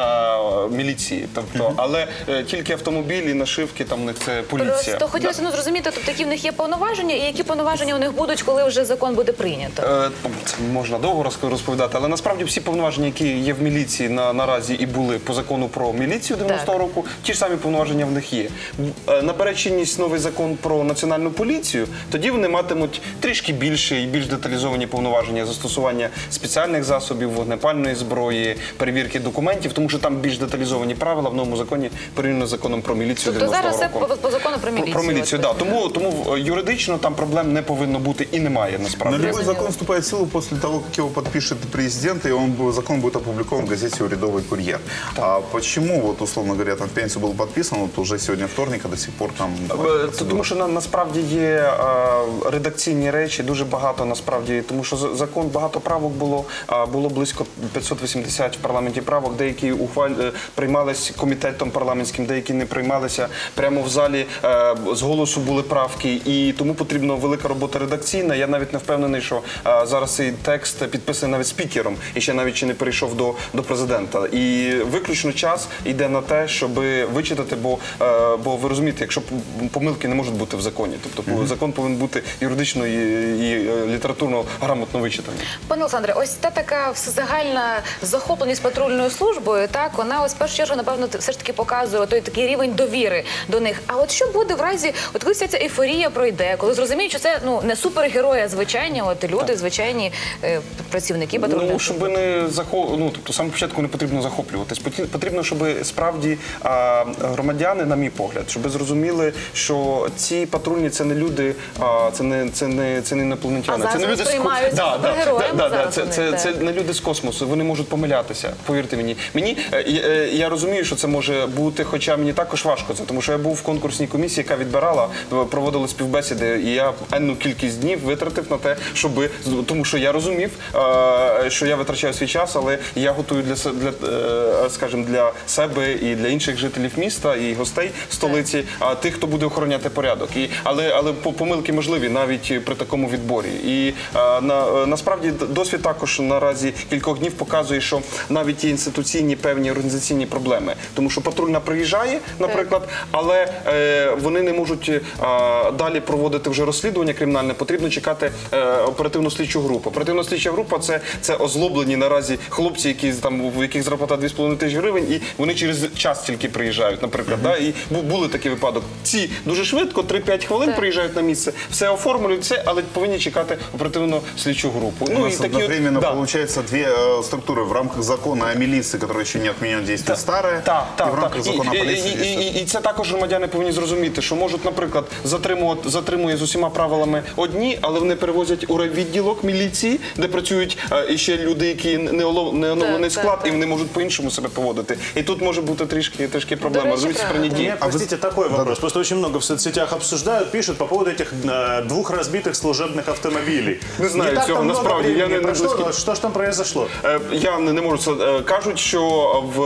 а, міліції. Тобто, mm-hmm. але е, тільки автомобілі, нашивки, там у них це поліція. Просто хотілося да. ну, зрозуміти, тобто, які в них є повноваження і які повноваження у них будуть, коли вже закон буде прийнято? Е, це можна довго розповідати, але насправді всі повноваження, які є в міліції на, наразі і були по закону про міліцію дев'яностого року, ті ж самі повноваження в них є. Е, набере чинність новий закон про національну поліцію, тоді вони матимуть трішки більше і більш деталізовані повноваження застосування спеціальних засобів, вогнепальної зброї, перевірки документів, тому що там більш деталізовані правила в новому законі порівняно з законом про міліцію дев'яностого року. Тобто зараз це по закону про міліцію? Про міліцію, так. Тому, тому юридично там проблем не повинно бути і немає насправді. Но любой закон вступает в силу после того, как его подпишет президент, и он, закон будет опубликован в газете «Урядовый курьер». А почему, вот, условно говоря, там в пятницу был подписан, вот уже сегодня вторник, а до сих пор там... Тому що на, насправді є редакційні речі, дуже багато насправді, тому що закон, багато правок було, було близько п'ятсот вісімдесят в парламенті правок, деякі ухваль, приймались комітетом парламентським, деякі не приймалися, прямо в залі з голосу були правки, і тому потрібна велика робота редакційна. Я навіть не впевнений, що зараз цей текст підписаний навіть спікером, і ще навіть чи не перейшов до, до президента. І виключно час йде на те, щоб вичитати, бо, бо ви розумієте, якщо помилки не можуть бути в законі, тобто mm-hmm. закон повинен повинен бути юридично і, і літературно грамотно вичитаний. Пане Олександре, ось та така загальна захопленість патрульною службою, так, вона ось в першу чергу, напевно, все ж таки показує той такий рівень довіри до них. А от що буде в разі, от коли вся ця ейфорія пройде, коли зрозуміють, що це ну не супергерої, а звичайні от люди, звичайні е, працівники патрульної Ну, служби? щоб не захоп... ну, тобто, саме початку не потрібно захоплюватись. Поті- Потрібно, щоб справді а, громадяни, на мій погляд, щоб зрозуміли, що ці патрульні це не люди, а, це не це не це не інопланетяни. А Це не зараз люди з сприймаються да, да, супергероями да, да, зараз це, вони, це, так. це не люди з космосу. Вони можуть помилятися. Повірте мені. Мені е, е, я розумію, що це може бути, хоча мені також важко це, тому що я був в конкурсній комісії, яка відбирала, проводили співбесіди, і я енну кількість днів витратив на те, щоб тому, що я розумів, е, що я витрачаю свій час, але я готую для се- для е, скажімо, для себе і для інших жителів міста і гостей столиці, а тих, хто буде охороняти порядок. І але але по- помилки можливі навіть при такому відборі. І е, на е, насправді д- досвід також наразі кількох днів показує, що навіть є інституційні певні організаційні проблеми, тому що патрульна приїжджає, наприклад, але е, вони не можуть е, далі проводити вже розслідування кримінальне. Потрібно чекати е, оперативну слідчу групу. Оперативна слідча група це, це озлоблені наразі хлопці, які там в яких зарплата дві з половиною тисячі гривень, і вони через час тільки приїжджають, наприклад. Да? І бу- були такі випадок. Ці дуже швидко, три-п'ять хвилин приїжджають на місце, все оформлюють, все, але повинні чекати оперативну слідчу групу. У нас такі- одновременно да. получается две э, структуры в рамках закона о милиции, который еще не отменен, действует старое, Так, и так, в рамках так. закона І, о і, полиции і, действует. і, і це також громадяни повинні зрозуміти, що можуть, наприклад, затримувати, затримує з усіма правилами одні, але вони перевозять у райвідділок міліції, де працюють е, і ще люди, які не олов- не оновлений Так, склад, так, і вони можуть по-іншому себе поводити. І тут може бути трішки, трішки проблема. Розумієте, У сприйняті. меня, простите, такой вопрос. Просто очень много в соцсетях обсуждают, пишут по поводу этих э, двух разбитых служебных автомобилей. Не знаю так цього, там много насправді, я времени не- не прошло. близький. Что ж там произошло? Е, Я не, не можу це е, кажуть, що в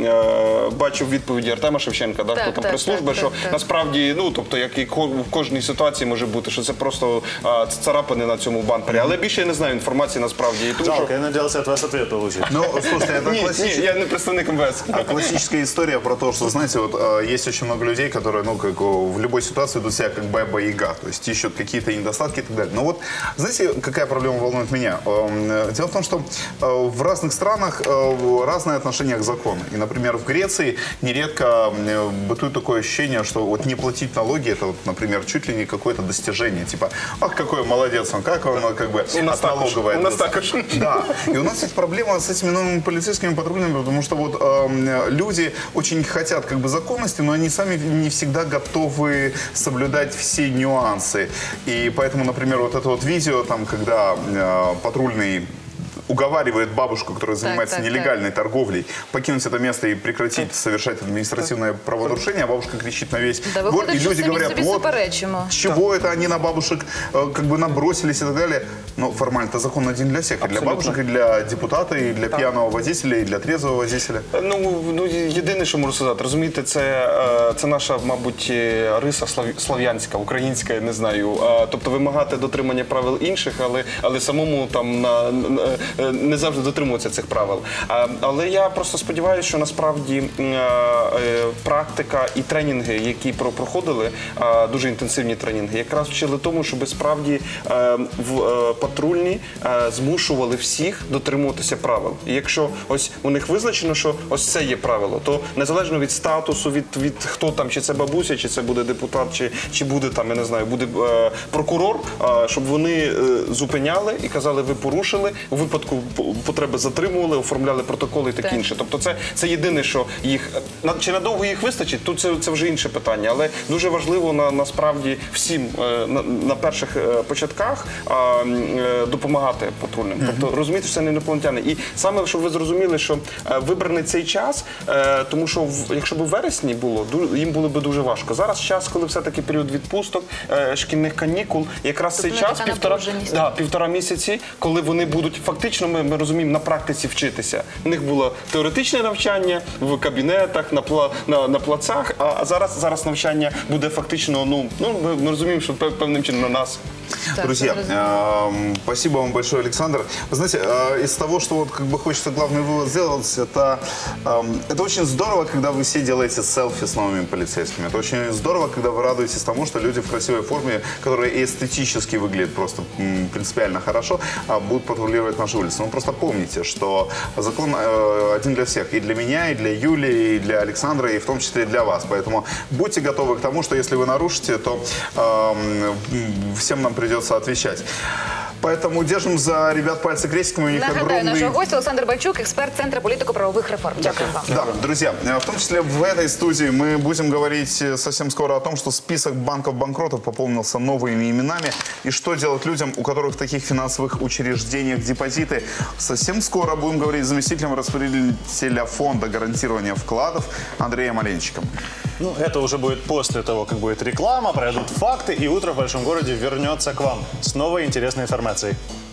е, бачив відповіді Артема Шевченка, да, Так, хто там так, прес-служба, так, що так, так. насправді, ну тобто, як і ко- в кожній ситуації може бути, що це просто а, царапини на цьому бампері. Але більше я не знаю інформації насправді. І тому, Жалко, що... я надеялся от вас ответ получить. Ну, слушайте, это Ні, ні, классический... я не представник МВС. А классическая история про то, что, знаете, вот э, есть очень много людей, которые, ну, как э, в любой ситуации ведут себя как баба-яга, то есть ищут какие-то недостатки и так далее. Но вот, знаете, какая проблема волнует меня? Э, Дело в том, что э, в разных странах э, разное отношение к закону. И, например, в Греции нередко э, бытует такое ощущение, что вот не платить налоги, это, вот, например, чуть ли не какое-то достижение. Типа, ах, какой молодец он, как он, как бы, У нас от також. налоговой У нас отдаст. також. Да. И у нас есть проблема с этими новыми полицейскими патрульными, потому что вот эм, люди очень хотят как бы законности, но они сами не всегда готовы соблюдать все нюансы. И поэтому, например, вот это вот видео, там, когда э, патрульный уговаривает бабушку, которая занимается так, так. нелегальной торговлей, покинуть это место и прекратить совершать административное правонарушение, а бабушка кричит на весь Да, двор, и виходить, що люди самі говорят, собі вот, суперечимо. с чего это они на бабушек э, как бы набросились и так далее. Но формально это закон один для всех, и для Абсолютно. бабушек, и для депутата, и для пьяного водителя, и для трезвого водителя. Ну, ну, єдине, що можу сказати, розумієте, це, е, це наша, мабуть, е, риса слав- слав'янська, українська, я не знаю. А, тобто вимагати дотримання правил інших, але, але самому там на, на, е, не завжди дотримуватися цих правил. А, але я просто сподіваюся, що насправді е, е, практика і тренінги, які про- проходили, е, дуже інтенсивні тренінги, якраз вчили тому, щоб справді е, в е, патрульні е, змушували всіх дотримуватися правил. І якщо ось у них визначено, що ось це є правило, то незалежно від статусу, від, від хто там, чи це бабуся, чи це буде депутат, чи, чи буде там, я не знаю, буде е, прокурор, е, щоб вони е, зупиняли і казали, ви порушили, у випадку п- потреби затримували, оформляли протоколи і таке Так. інше. Тобто це, це єдине, що їх, на- чи надовго їх вистачить, тут це, це вже інше питання. Але дуже важливо на, насправді всім е, на, на перших е, початках е, е, допомагати патрульним. Тобто розуміти, що це не інопланетяни. І саме, щоб ви зрозуміли, що е, вибраний цей час, е, тому що в, якщо б у вересні було, ду- їм було б дуже важко. Зараз час, коли все-таки період відпусток, е, шкільних канікул, якраз цей не час, така півтора, напруженість. да, півтора місяці, коли вони будуть фактично, ми, ми розуміємо, на практиці вчитися. У них було теоретичне навчання в кабінетах, на, пла, на, на плацах, а, а зараз, зараз навчання буде фактично, ну, ну ми, ми розуміємо, що певним чином на нас. Друзья, э, спасибо вам большое, Александр. Вы знаете, э, из того, что вот как бы хочется главный вывод сделать, это, э, это очень здорово, когда вы все делаете селфи с новыми полицейскими. Это очень здорово, когда вы радуетесь тому, что люди в красивой форме, которые эстетически выглядят просто м, принципиально хорошо, э, будут патрулировать наши улицы. Но просто помните, что закон э, один для всех, и для меня, и для Юли, и для Александра, и в том числе и для вас. Поэтому будьте готовы к тому, что если вы нарушите, то э, всем нам придется отвечать. Поэтому держим за ребят пальцы крестиками. У них Нагадаю, огромный... нашого гостя Олександр Бальчук, експерт Центра політико-правових реформ. Дякую вам. Да, друзья, в том числе в этой студии мы будем говорить совсем скоро о том, что список банков-банкротов пополнился новыми именами. И что делать людям, у которых в таких финансовых учреждениях депозиты. Совсем скоро будем говорить с заместителем распределителя фонда гарантирования вкладов Андреем Оленчиком. Ну, это уже будет после того, как будет реклама, пройдут факты, и утро в большом городе вернется к вам с новой интересной информацией.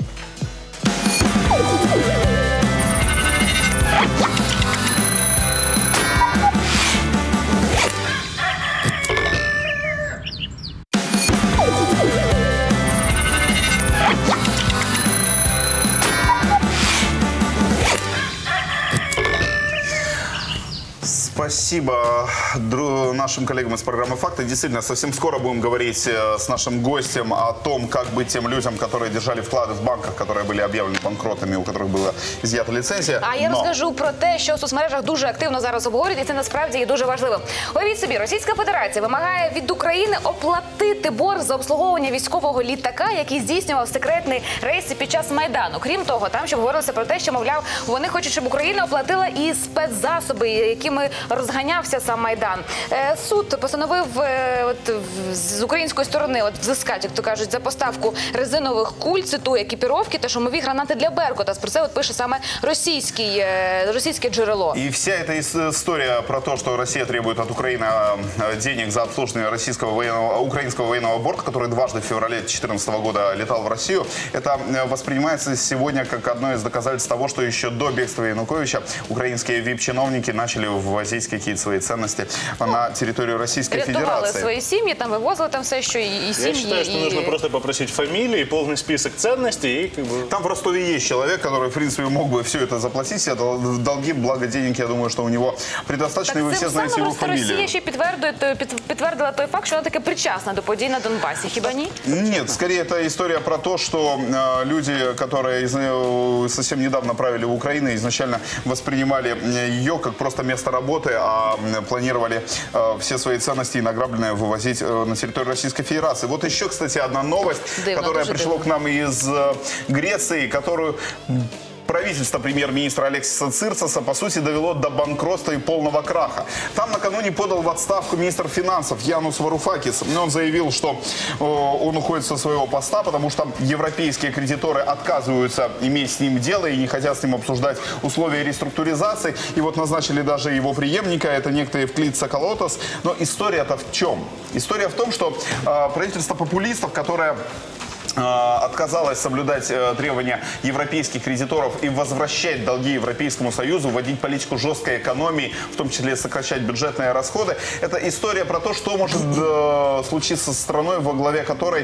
Спасибо нашим коллегам из программы «Факты». Действительно, совсем скоро будем говорить с нашим гостем о том, как быть тем людям, которые держали вклады в банках, которые были объявлены банкротами, у которых была изъята лицензия. А я Но... розкажу про те, що в соцмережах дуже активно зараз обговорюють, і це насправді є дуже важливо. Уявіть собі, Російська Федерація вимагає від України оплатити борг за обслуговування військового літака, який здійснював секретні рейси під час Майдану. Крім того, там ще говорилося про те, що, мовляв, вони хочуть, щоб Україна оплатила і спецзасоби, якими розганявся сам Майдан. Е, суд постановив е, от, з української сторони от, взискати, як то кажуть, за поставку резинових куль, цитую, екіпіровки та шумові гранати для Беркута. Про це от пише саме російський, е, російське джерело. И вся эта история про то, что Россия требует от Украины денег за обслуживание российского военного, украинского военного борта, который дважды в феврале две тысячи четырнадцатого года летал в Россию, это воспринимается сегодня как одно из доказательств того, что еще до бегства Януковича украинские вип-чиновники начали ввозить какие-то свои ценности на территорию Российской Рятували Федерации. свої сім'ї, там вивозили там все, що і, і сім'ї. Я считаю, что і... нужно просто попросить фамилии, полный список ценностей и как бы... Там в Ростове есть человек, который, в принципе, мог бы все это заплатить, все долги, благо денег, я думаю, что у него предостаточно, и вы все знаете его фамилию. Росія ще підтвердила, підтвердила той факт, що вона таки причасна до подій на Донбасі, хіба ні? Нет, скорее это история про то, что э, люди, которые э, совсем недавно правили в Украине, изначально воспринимали ее как просто место работы, а э, планировали э, все свои ценности и награбленное вывозить э, на территорию Российской Федерации. Вот еще, кстати, одна новость, Дивно, которая пришла дивно. к нам из э, Греции, которую... Правительство премьер-министра Алексиса Цирцеса, по сути, довело до банкротства и полного краха. Там накануне подал в отставку министр финансов Янус Варуфакис. Он заявил, что э, он уходит со своего поста, потому что европейские кредиторы отказываются иметь с ним дело и не хотят с ним обсуждать условия реструктуризации. И вот назначили даже его преемника, это некто Евклид Соколотос. Но история-то в чем? История в том, что э, правительство популистов, которое... отказалась соблюдать требования европейских кредиторов и возвращать долги Европейскому Союзу, вводить политику жесткой экономии, в том числе сокращать бюджетные расходы. Это история про то, что может случиться с страной, во главе которой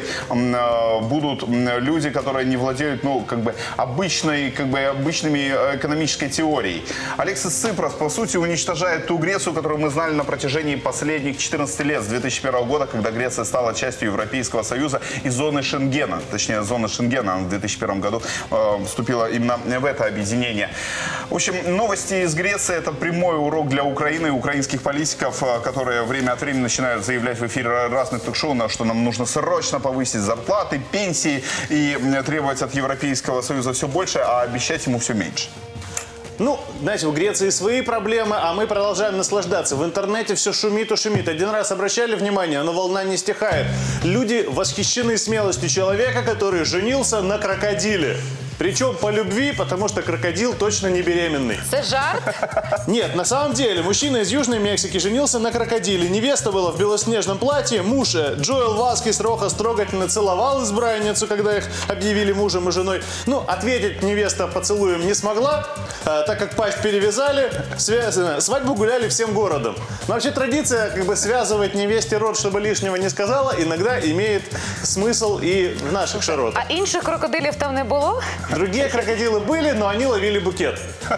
будут люди, которые не владеют, ну, как бы обычной, как бы обычными экономической теорией. Алексис Ципрас, по сути, уничтожает ту Грецию, которую мы знали на протяжении последних четырнадцати лет, с две тысячи первого года, когда Греция стала частью Европейского Союза и зоны Шенгена. Точнее, зона Шенгена, она в две тысячи первом году э, вступила именно в это объединение. В общем, новости из Греции – это прямой урок для Украины и украинских политиков, э, которые время от времени начинают заявлять в эфире разных ток-шоу, что нам нужно срочно повысить зарплаты, пенсии и э, требовать от Европейского Союза все больше, а обещать ему все меньше. Ну, знаете, в Греции свои проблемы, а мы продолжаем наслаждаться. В интернете все шумит и шумит. Один раз обращали внимание, но волна не стихает. Люди восхищены смелостью человека, который женился на крокодиле. Причем по любви, потому что крокодил точно не беременный. Это жарт? Нет, на самом деле, мужчина из Южной Мексики женился на крокодиле. Невеста была в белоснежном платье. Муж Джоэл Васкес Рохас трогательно целовал избранницу, когда их объявили мужем и женой. Ну, ответить невеста поцелуем не смогла, а, так как пасть перевязали. Связано. Свадьбу гуляли всем городом. Но вообще традиция как бы связывать невесте рот, чтобы лишнего не сказала, иногда имеет смысл и в наших широтах. А інших крокодилів там не було? Другие крокодилы были, но они ловили букет.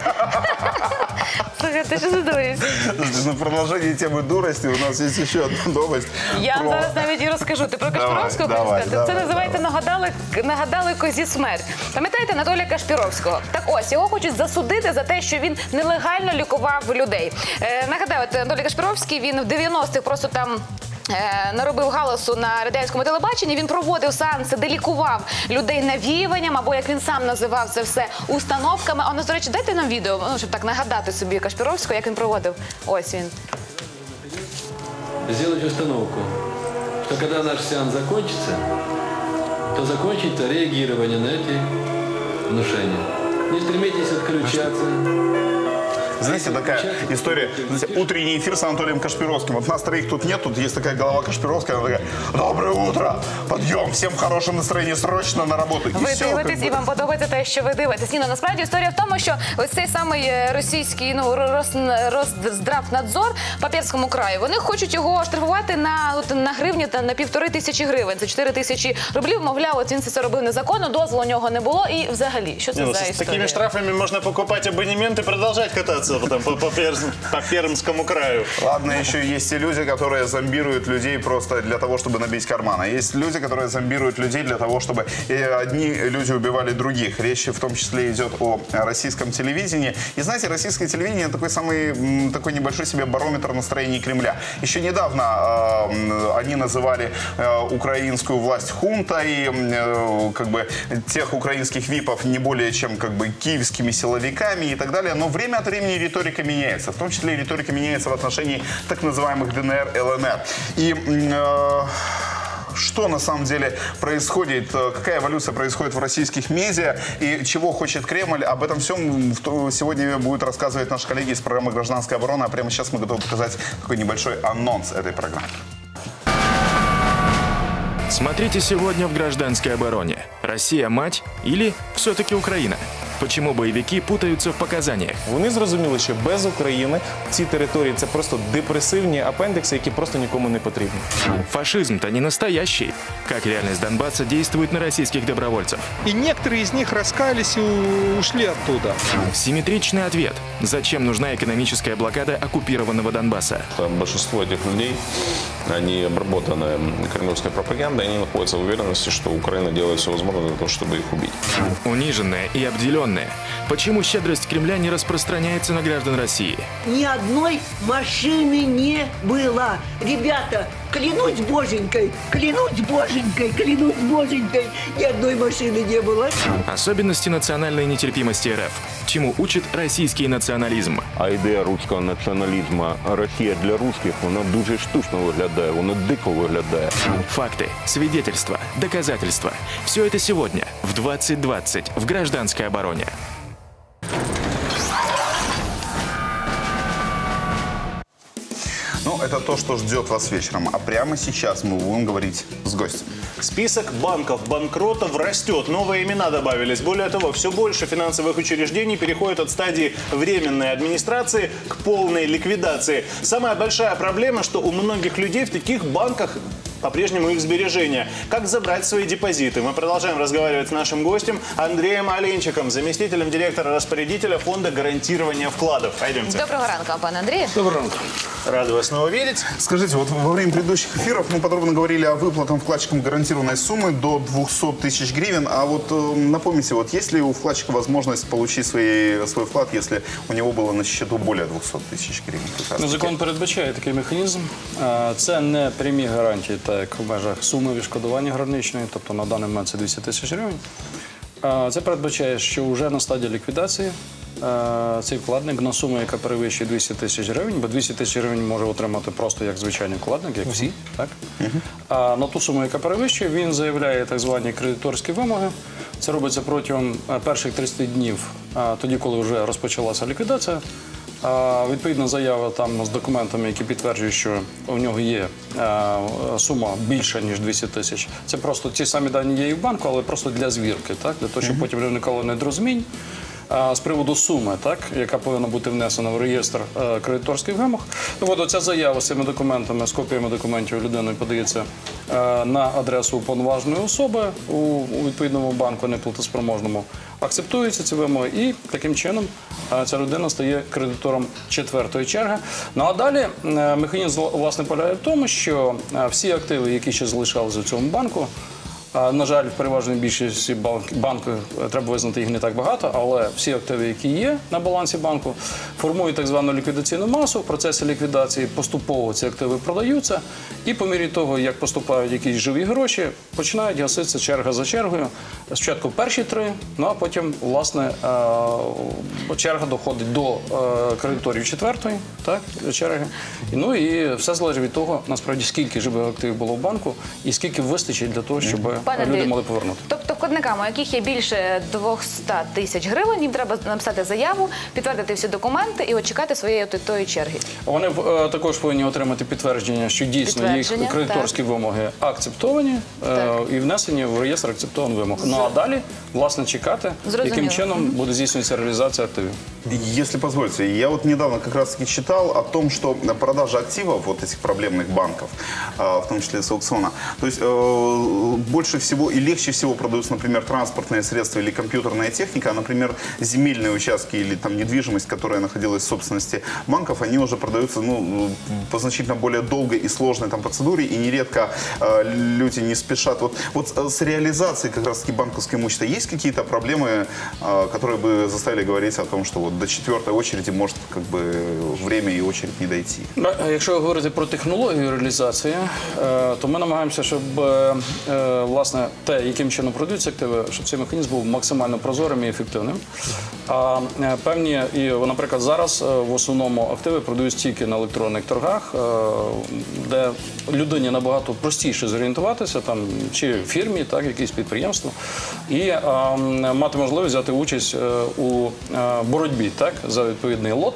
Слухай, ти що задумаєш? На продолжение темы дурости у нас есть еще одна новость. Я про... зараз навіть і розкажу. Ти про Кашпіровського Давай, хочеш сказати? давай, Це давай, називається нагадали, нагадали козі смерть. Пам'ятаєте Анатолія Кашпіровського? Так ось, його хочуть засудити за те, що він нелегально лікував людей. Е, нагадаю, от Анатолій Кашпіровський, він в дев'яностих просто там... наробив галасу на радянському телебаченні, він проводив сеанси, де лікував людей навіюванням, або, як він сам називав це все, установками. А, ну, до речі, дайте нам відео, ну, щоб так нагадати собі Кашпіровського, як він проводив. Ось він. Сделать установку, что когда наш сеанс закончится, то закончится реагирование на эти внушения. Не стремитесь отключаться. Знаете, такая история, знаете, утренний эфир с Анатолием Кашпировским. Вот нас троих тут нет, тут есть такая голова Кашпировская, она такая: доброе утро, подъем, всем в хорошем настроении, срочно на работу. Ви дивитесь і вам подобається те, що ви дивитесь. Ні, ну, насправді історія в тому, що ось цей самий російський ну, Роздравнадзор по Перському краю, вони хочуть його штрафувати на, от, на гривні та на півтори тисячі гривень. Це чотири тисячі рублів. Мовляв, от він це робив незаконно, дозволу у нього не було. І взагалі, що це не, за ну, історія? С такими штрафами можно покупать абонемент и продолжать кататься потом по, по, Перс, по Пермскому краю. Ладно, еще есть и люди, которые зомбируют людей просто для того, чтобы набить карман. А есть люди, которые зомбируют людей для того, чтобы одни люди убивали других. Речь в том числе идет о российском телевидении. И знаете, российское телевидение такой самый такой небольшой себе барометр настроений Кремля. Еще недавно э, они называли э, украинскую власть хунтой, э, как бы тех украинских випов не более чем как бы киевскими силовиками и так далее. Но время от времени риторика меняется. В том числе и риторика меняется в отношении так называемых ДНР, ЛНР. И э, что на самом деле происходит, какая эволюция происходит в российских медиа и чего хочет Кремль, об этом всем сегодня будут рассказывать наши коллеги из программы «Гражданская оборона». А прямо сейчас мы готовы показать такой небольшой анонс этой программы. Смотрите сегодня в «Гражданской обороне». Россия мать или все-таки Украина? Почему боевики путаются в показаниях? Вони зрозуміли, що без України ці території – це просто депресивні апендикси, які просто нікому не потрібні. Фашизм-то не настоящий. Как реальность Донбасса действует на российских добровольцев? И некоторые из них раскаялись и ушли оттуда. Симметричный ответ. Зачем нужна экономическая блокада оккупированного Донбасса? Большинство этих людей, они обработаны кремлевской пропагандой, они находятся в уверенности, что Украина делает все возможное для того, чтобы их убить. Униженные и обделенные. Почему щедрость Кремля не распространяется на граждан России? Ни одной машины не было. Ребята, клянусь боженькой, клянусь боженькой, клянусь боженькой, ни одной машины не было. Особенности национальной нетерпимости РФ. Чему учит российский национализм? А ідея руського націоналізму «Росія для русских», вона дуже штучно виглядає, вона дико виглядає. Факты, свидетельства, доказательства. Все это сегодня в двадцать двадцать в «Гражданской обороне». Ну, это то, что ждет вас вечером. А прямо сейчас мы будем говорить с гостем. Список банков-банкротов растет. Новые имена добавились. Более того, все больше финансовых учреждений переходят от стадии временной администрации к полной ликвидации. Самая большая проблема, что у многих людей в таких банках по-прежнему их сбережения. Как забрать свои депозиты? Мы продолжаем разговаривать с нашим гостем Андреем Оленчиком, заместителем директора-распорядителя фонда гарантирования вкладов. Пойдемте. Доброго ранку, пан Андрей. Доброго ранку. Рады вас снова видеть. Скажите, вот во время предыдущих эфиров мы подробно говорили о выплатах вкладчикам гарантированной суммы до двухсот тысяч гривен. А вот э, напомните, вот есть ли у вкладчика возможность получить свои, свой вклад, если у него было на счету более двухсот тысяч гривен? Ну, закон передбачає такий механізм. Це не прямі гарантії, так як в межах суми відшкодування граничної, тобто на даний момент це двісті тисяч гривень. Це передбачає, що вже на стадії ліквідації е, цей вкладник на суму, яка перевищує двісті тисяч гривень, бо двісті тисяч гривень може отримати просто як звичайний вкладник, як всі. Так? А на ту суму, яка перевищує, він заявляє так звані кредиторські вимоги. Це робиться протягом перших тридцяти днів, тоді, коли вже розпочалася ліквідація. Відповідна заява там з документами, які підтверджують, що у нього є сума більша, ніж двісті тисяч. Це просто ті самі дані є і в банку, але просто для звірки, так? Для того, щоб потім не виникало недорозумінь. З приводу суми, так, яка повинна бути внесена в реєстр е, кредиторських вимог. Тобто оця заява з цими документами, з копіями документів людиною подається е, на адресу уповноваженої особи у, у відповідному банку неплатоспроможному. Акцептуються ці вимоги і таким чином е, ця людина стає кредитором четвертої черги. Ну а далі е, механізм власне полягає в тому, що е, всі активи, які ще залишалися в цьому банку, на жаль, в переважній більшості банку, треба визнати, їх не так багато, але всі активи, які є на балансі банку, формують так звану ліквідаційну масу. В процесі ліквідації поступово ці активи продаються. І по мірі того, як поступають якісь живі гроші, починають гаситися черга за чергою. Спочатку перші три, ну а потім, власне, черга доходить до кредиторів четвертої так, черги. Ну і все залежить від того, насправді, скільки живих активів було в банку і скільки вистачить для того, щоб Пане люди Андрій, могли повернути. Тобто вкладникам, у яких є більше двохсот тисяч гривень, їм треба написати заяву, підтвердити всі документи і от чекати своєї тої черги. Вони е, також повинні отримати підтвердження, що дійсно їх кредиторські так. вимоги акцептовані е, і внесені в реєстр акцептованих вимог. Ну а далі, власне, чекати, Зрозуміло. яким чином буде здійснюватися реалізація активів. Если позволите, я вот недавно как раз-таки читал о том, что продажа активов вот этих проблемных банков, в том числе с аукциона, то есть больше всего и легче всего продаются, например, транспортные средства или компьютерная техника, а, например, земельные участки или там недвижимость, которая находилась в собственности банков, они уже продаются ну, по значительно более долгой и сложной там процедуре, и нередко люди не спешат. Вот, вот с реализацией как раз-таки банковского имущества есть какие-то проблемы, которые бы заставили говорить о том, что вот до четвертой очереди может как бы время и очередь не дойти. Якщо говорити про технологію реалізації, то ми намагаємося, щоб власне те, яким чином продаються активи, щоб цей механізм був максимально прозорим і ефективним. А певні, і, наприклад, зараз в основному активи продаються тільки на електронних торгах, де людині набагато простіше зорієнтуватися, там, чи в фірмі, так, якесь підприємство, і а, мати можливість взяти участь у боротьбі так, за відповідний лот.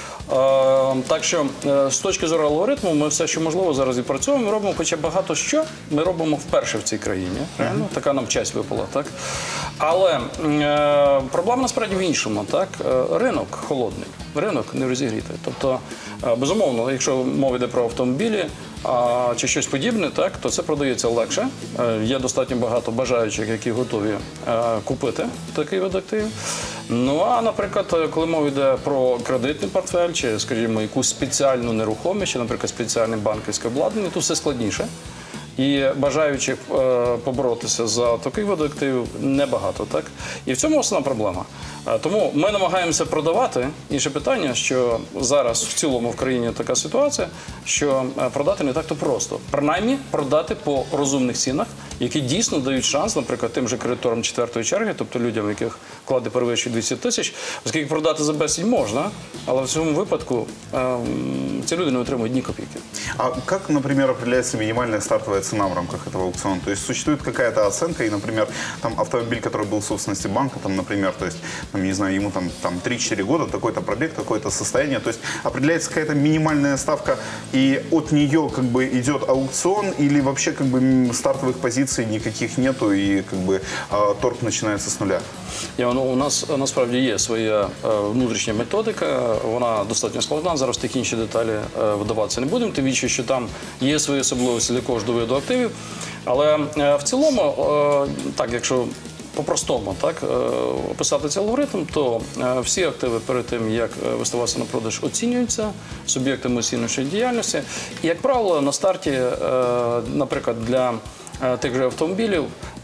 Так що, з точки зору алгоритму, ми все, що можливо, зараз відпрацьовуємо, ми робимо, хоча багато що ми робимо вперше в цій країні. Реально, така нам честь випала. Так? Але е, проблема насправді в іншому. Так? Ринок холодний, ринок не розігрітий. Тобто, е, безумовно, якщо мова йде про автомобілі, а, чи щось подібне, так, то це продається легше. Е, є достатньо багато бажаючих, які готові е, купити такий вид активів. Ну, а, наприклад, коли мова йде про кредитний портфель, чи, скажімо, якусь спеціальну нерухомість, чи, наприклад, спеціальне банківське обладнання, то все складніше. І бажаючих е, поборотися за такий вид активів небагато. Так? І в цьому основна проблема. Е, тому ми намагаємося продавати. Інше питання, що зараз в цілому в країні така ситуація, що е, продати не так-то просто. Принаймні, продати по розумних цінах, які дійсно дають шанс, наприклад, тим же кредиторам четвертої черги, тобто людям, яких вклади перевищують двісті тисяч, оскільки продати за безцінь можна, але в цьому випадку е, ці люди не отримують ні копійки. А как, например, определяется минимальная стартовая цена в рамках этого аукциона? То есть существует какая-то оценка, и, например, там автомобиль, который был в собственности банка, там, например, то есть, там, не знаю, ему там, там три-четыре года, такой-то пробег, такое-то состояние, то есть определяется какая-то минимальная ставка, и от нее как бы идет аукцион, или вообще как бы стартовых позиций никаких нету, и как бы торг начинается с нуля? Я, ну, у нас насправді є своя е, внутрішня методика, вона достатньо складна, зараз в технічні деталі е, вдаватися не будемо, тим більше, що там є свої особливості для кожного виду активів. Але е, в цілому, е, так, якщо по-простому так, е, описати цей алгоритм, то е, всі активи перед тим, як виставатися на продаж, оцінюються суб'єктами оцінюючої діяльності. І, як правило, на старті, е, наприклад, для е, тих же автомобілів,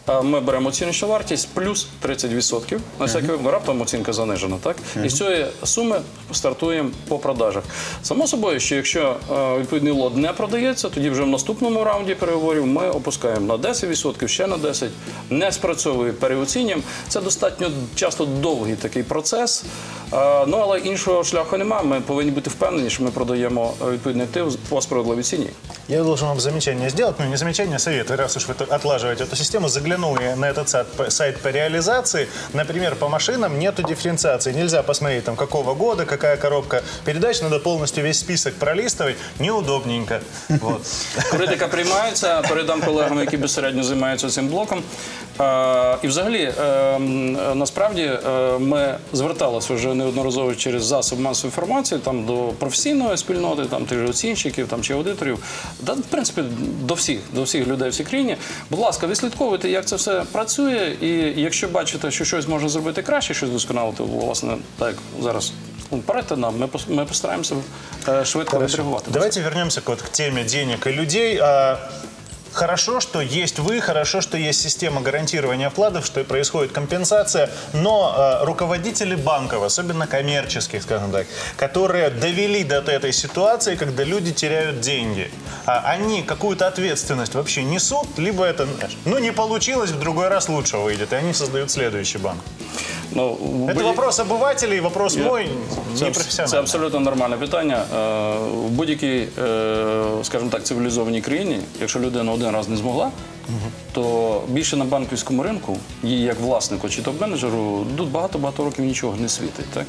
е, ми беремо оціночну вартість плюс тридцять відсотків. На всякий випадок, раптом оцінка занижена, так? І з цієї суми стартуємо по продажах. Само собою, що якщо е, відповідний лот не продається, тоді вже в наступному раунді переговорів ми опускаємо на десять відсотків, ще на десять відсотків, не спрацьовує, переоцінюємо. Це достатньо часто довгий такий процес. Е, ну, але іншого шляху немає. Ми повинні бути впевнені, що ми продаємо відповідний актив по справедливій ціні. Я должен вам замечание сделать, ну не замечание, а совет. Раз уж вы отлаживаете эту систему, заглянул я на этот сайт, сайт по реализации. Например, по машинам нету дифференциации. Нельзя посмотреть, там, какого года, какая коробка передач. Надо полностью весь список пролистывать. Неудобненько. Вот. Критика приймається, передам колегам, які безпосередньо займаються цим блоком. Е, і взагалі, е, насправді, е, ми зверталися вже неодноразово через засоб масової інформації там, до професійної спільноти, там, тих же оцінщиків там, чи аудиторів, да, в принципі, до всіх, до всіх людей в цій країні. Будь ласка, відслідковуйте, як це все працює, і якщо бачите, що щось можна зробити краще, щось досконалити, власне, так, зараз порадьте нам, ми, ми постараємося е, швидко відреагувати. Давайте вернемся вот к теме денег и людей. А, Хорошо, что есть вы, хорошо, что есть система гарантирования вкладов, что происходит компенсация, но э, руководители банков, особенно коммерческих, скажем так, которые довели до этой ситуации, когда люди теряют деньги, а они какую-то ответственность вообще несут, либо это, ну, не получилось, в другой раз лучше выйдет, и они создают следующий банк. Ну, это будь... вопрос обывателей, вопрос Я... мой, це, не професіональний. Це абсолютно нормальне питання. В будь-якій, скажімо так, цивілізованій країні, якщо людина один раз не змогла, то більше на банківському ринку, їй як власнику чи топ-менеджеру, тут багато-багато років нічого не світить. Так?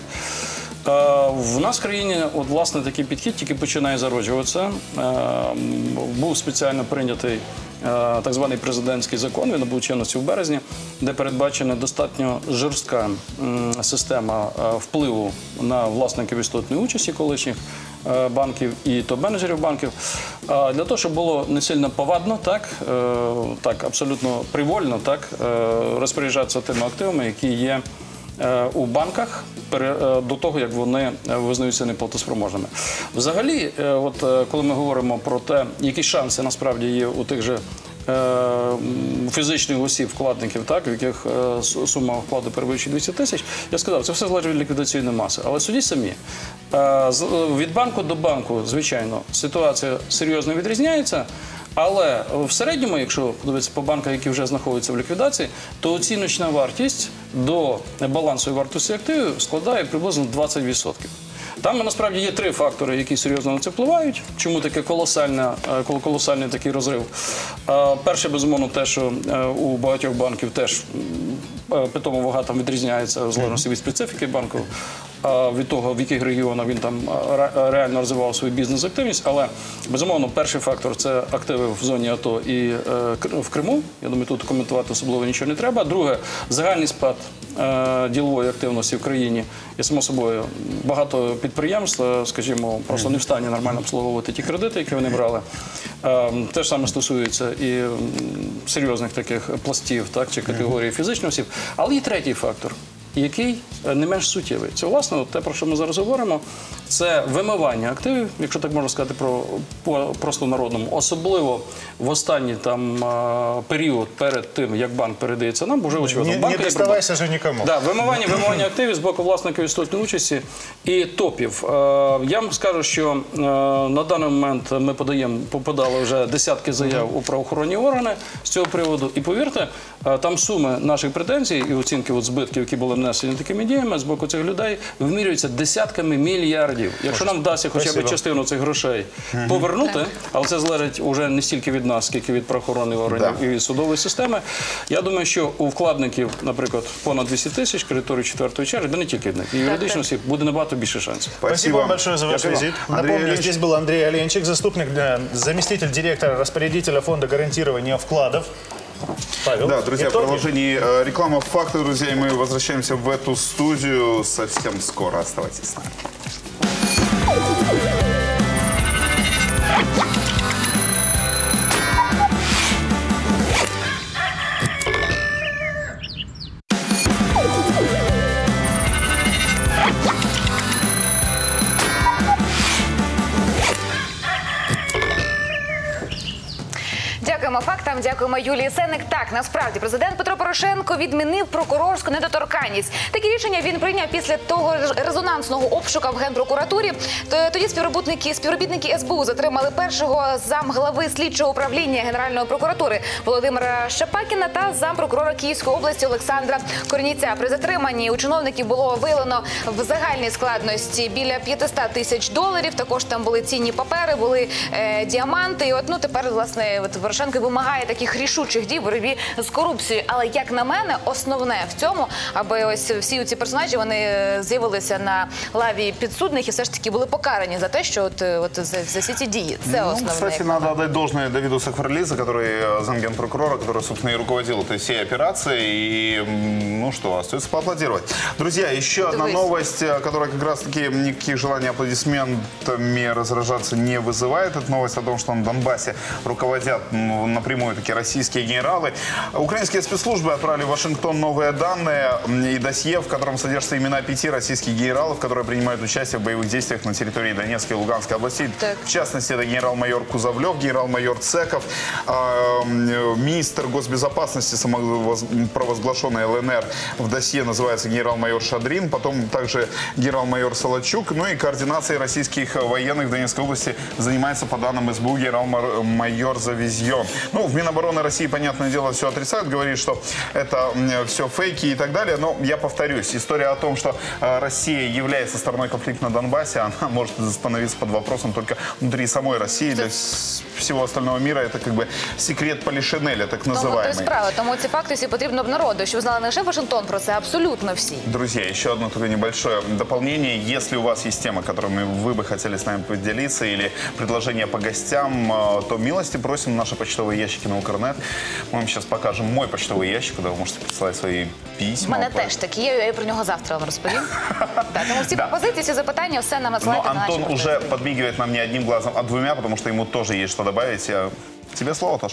В нас в країні, от, власне, такий підхід тільки починає зароджуватися. Був спеціально прийнятий так званий президентський закон, він набув чинності в березні, де передбачена достатньо жорстка система впливу на власників істотної участі колишніх банків і топ-менеджерів банків, для того, щоб було не сильно повадно, так, так абсолютно привольно так, розпоряджатися тими активами, які є у банках до того, як вони визнаються неплатоспроможними. Взагалі, от коли ми говоримо про те, які шанси насправді є у тих же фізичних осіб, вкладників, так, в яких сума вкладу перевищує двісті тисяч, я сказав, це все залежить від ліквідаційної маси. Але судіть самі, від банку до банку, звичайно, ситуація серйозно відрізняється. Але в середньому, якщо подивитися по банках, які вже знаходяться в ліквідації, то оціночна вартість до балансової вартості активів складає приблизно двадцять відсотків. Там насправді є три фактори, які серйозно на це впливають. Чому таке колосальний такий розрив? Перше, безумовно, те, що у багатьох банків теж питома вага там відрізняється в залежності від специфіки банку, від того, в яких регіонах він там реально розвивав свою бізнес-активність. Але, безумовно, перший фактор – це активи в зоні АТО і в Криму. Я думаю, тут коментувати особливо нічого не треба. Друге – загальний спад ділової активності в країні. І, само собою, багато підприємств, скажімо, просто не в стані нормально обслуговувати ті кредити, які вони брали. Те ж саме стосується і серйозних таких пластів, так, чи категорії фізичних осіб. Але є третій фактор, який не менш суттєвий. Це, власне, те, про що ми зараз говоримо, це вимивання активів, якщо так можна сказати про, по просто народному. Особливо в останній там період перед тим, як банк передається нам, бо вже очевидно. Не, не доставайся же нікому. Да, вимивання, вимивання активів з боку власників істотної участі і топів. Я вам скажу, що на даний момент ми подаємо, подали вже десятки заяв у правоохоронні органи з цього приводу. І повірте, там суми наших претензій і оцінки от збитків, які були внесені такими діями з боку цих людей, вимірюються десятками мільярдів. Якщо нам вдасться хоча б частину цих грошей повернути, але це залежить вже не стільки від нас, скільки від правоохоронних органів і від судової системи, я думаю, що у вкладників, наприклад, понад двісті тисяч, кредиторів четвертої черги, да не тільки одних, і юридично осіб, буде набагато більше шансів. Спасибо вам большое за ваш визит. Напомню, здесь был Андрей Оленчик, заступник, заместитель директора распорядителя фонда гарантирования вкладов. Павел, да, друзья, итоги? в продолжении э, реклама факты, друзья, и мы возвращаемся в эту студию совсем скоро. Оставайтесь с нами. Дякуємо Дякуємо фактам, дякуємо Юлії Сеник. Так, насправді, президент Петро Порошенко відмінив прокурорську недоторканність. Таке рішення він прийняв після того резонансного обшука в Генпрокуратурі. Тоді співробітники, співробітники ес бе у затримали першого замглави слідчого управління Генеральної прокуратури Володимира Шапакіна та зампрокурора Київської області Олександра Корніця. При затриманні у чиновників було виявлено в загальній складності біля п'ятсот тисяч доларів. Також там були цінні папери, були е, діаманти. І от, ну, тепер, власне, от Порошенко вимагає таких рішучих дій в боротьбі з корупцією. Але, як на мене, основне в цьому, аби ось всі ці персонажі, вони з'явилися на лаві підсудних і все ж таки були покарані за те, що от, от за, за всі ці дії. Це основне. Ну, кстати, надо отдать должное Давиду Сахварлидзе, который замгенпрокурора, который, собственно, и руководил этой всей операцией. И, ну что, остается поаплодировать. Друзья, еще одна новость, которая как раз-таки никаких желаний аплодисментами разражаться не вызывает. Это новость о том, что на Донбассе руководят напрямую такие российские генералы. Украинские спецслужбы отправили в Вашингтон новые данные и досье, в котором содержатся имена пяти российских генералов, которые принимают участие в боевых действиях на территории Донецкой и Луганской областей. Так. В частности, это генерал-майор Кузовлев, генерал-майор Цеков, э, министр госбезопасности, самопровозглашенный эл эн эр, в досье называется генерал-майор Шадрин, потом также генерал-майор Солодчук, ну и координацией российских военных в Донецкой области занимается, по данным эс бэ у, генерал-майор Завизьон. Ну, в Минобороны России, понятное дело, все отрицают, говорит, что это все фейки и так далее, но я повторюсь, история о том, что Россия является стороной конфликта на Донбассе, она может становиться под вопросом только внутри самой России. Для всего остального мира это как бы секрет Полишинеля, так называемый. Тому, то справа. Тому ці факти всі потрібно б народу, щоб знали не лише Вашингтон про це, абсолютно всі. Друзья, еще одно только небольшое дополнение. Если у вас есть темы, которыми вы бы хотели с нами поделиться, или предложения по гостям, то милости просим наши почтовые ящики на Укрнет. Мы вам сейчас покажем мой почтовый ящик, куда вы можете присылать свои письма. У мене теж такі є, я про нього завтра вам розповім. Тому всі пропозиції, всі запитання, все нам надсилайте на наші. Антон уже подмигивает нам не одним глазом, а двумя, потому что ему тоже есть что добавить. Тебе слово, Тош.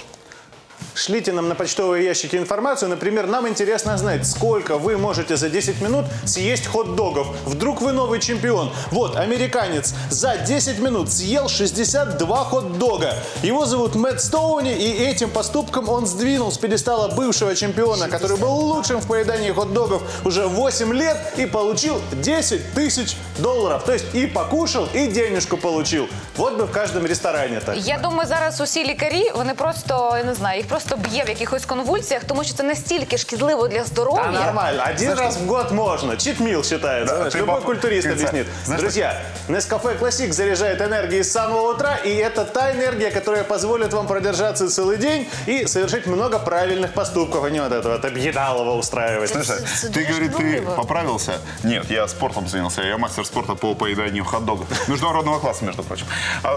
Шлите нам на почтовые ящики информацию. Например, нам интересно знать, сколько вы можете за десять минут съесть хот-догов. Вдруг вы новый чемпион. Вот, американец за десять минут съел шестьдесят два хот-дога. Его зовут Мэтт Стоуни, и этим поступком он сдвинул с пьедестала бывшего чемпиона, который был лучшим в поедании хот-догов уже восемь лет и получил десять тысяч долларов. То есть и покушал, и денежку получил. Вот бы в каждом ресторане так. Я думаю, зараз усі лікарі, вони просто, я не знаю, їх просто б'є в якихось конвульсіях, тому що це настільки шкідливо для здоров'я. Да, нормально. Один Знаешь, раз в год можно. Чит-мил считается. Да, любой культурист объяснит. Знаешь, друзья, Nescafe Classic заряжает энергией с самого утра, и это та энергия, которая позволит вам продержаться целый день и совершить много правильных поступков, а не вот это вот объедалово устраивать. Слушай, ты, говорит, ты поправился? Нет, я спортом занялся. Я мастер спорта по поеданию хот-догов. Международного класса, между прочим.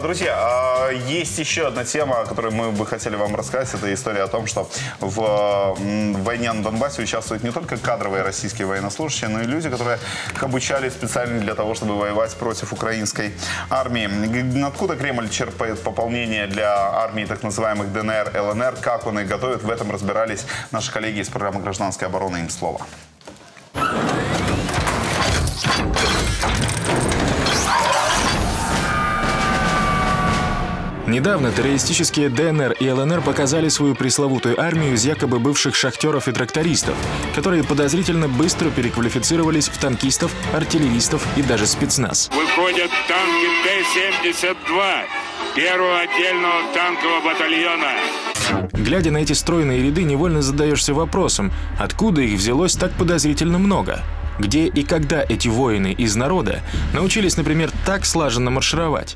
Друзья, есть еще одна тема, о которой мы бы хотели вам рассказать. Это история о том, что в войне на Донбассе участвуют не только кадровые российские военнослужащие, но и люди, которые их обучали специально для того, чтобы воевать против украинской армии. Откуда Кремль черпает пополнение для армии так называемых дэ эн эр, эл эн эр, как он их готовит, в этом разбирались наши коллеги из программы «Гражданская оборона». Им слово. Недавно террористические дэ эн эр и эл эн эр показали свою пресловутую армию из якобы бывших шахтеров и трактористов, которые подозрительно быстро переквалифицировались в танкистов, артиллеристов и даже спецназ. Выходят танки Т семьдесят два первого отдельного танкового батальона. Глядя на эти стройные ряды, невольно задаешься вопросом, откуда их взялось так подозрительно много? Где и когда эти воины из народа научились, например, так слаженно маршировать?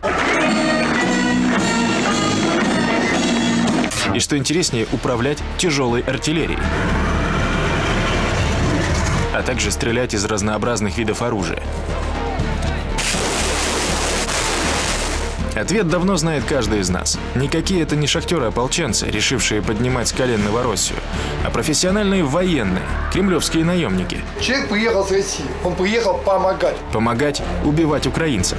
И что интереснее, управлять тяжелой артиллерией, а также стрелять из разнообразных видов оружия. Ответ давно знает каждый из нас. Никакие это не шахтеры-ополченцы, решившие поднимать с колен Новороссию, а профессиональные военные, кремлевские наемники. Человек приехал с России, он приехал помогать. Помогать убивать украинцев.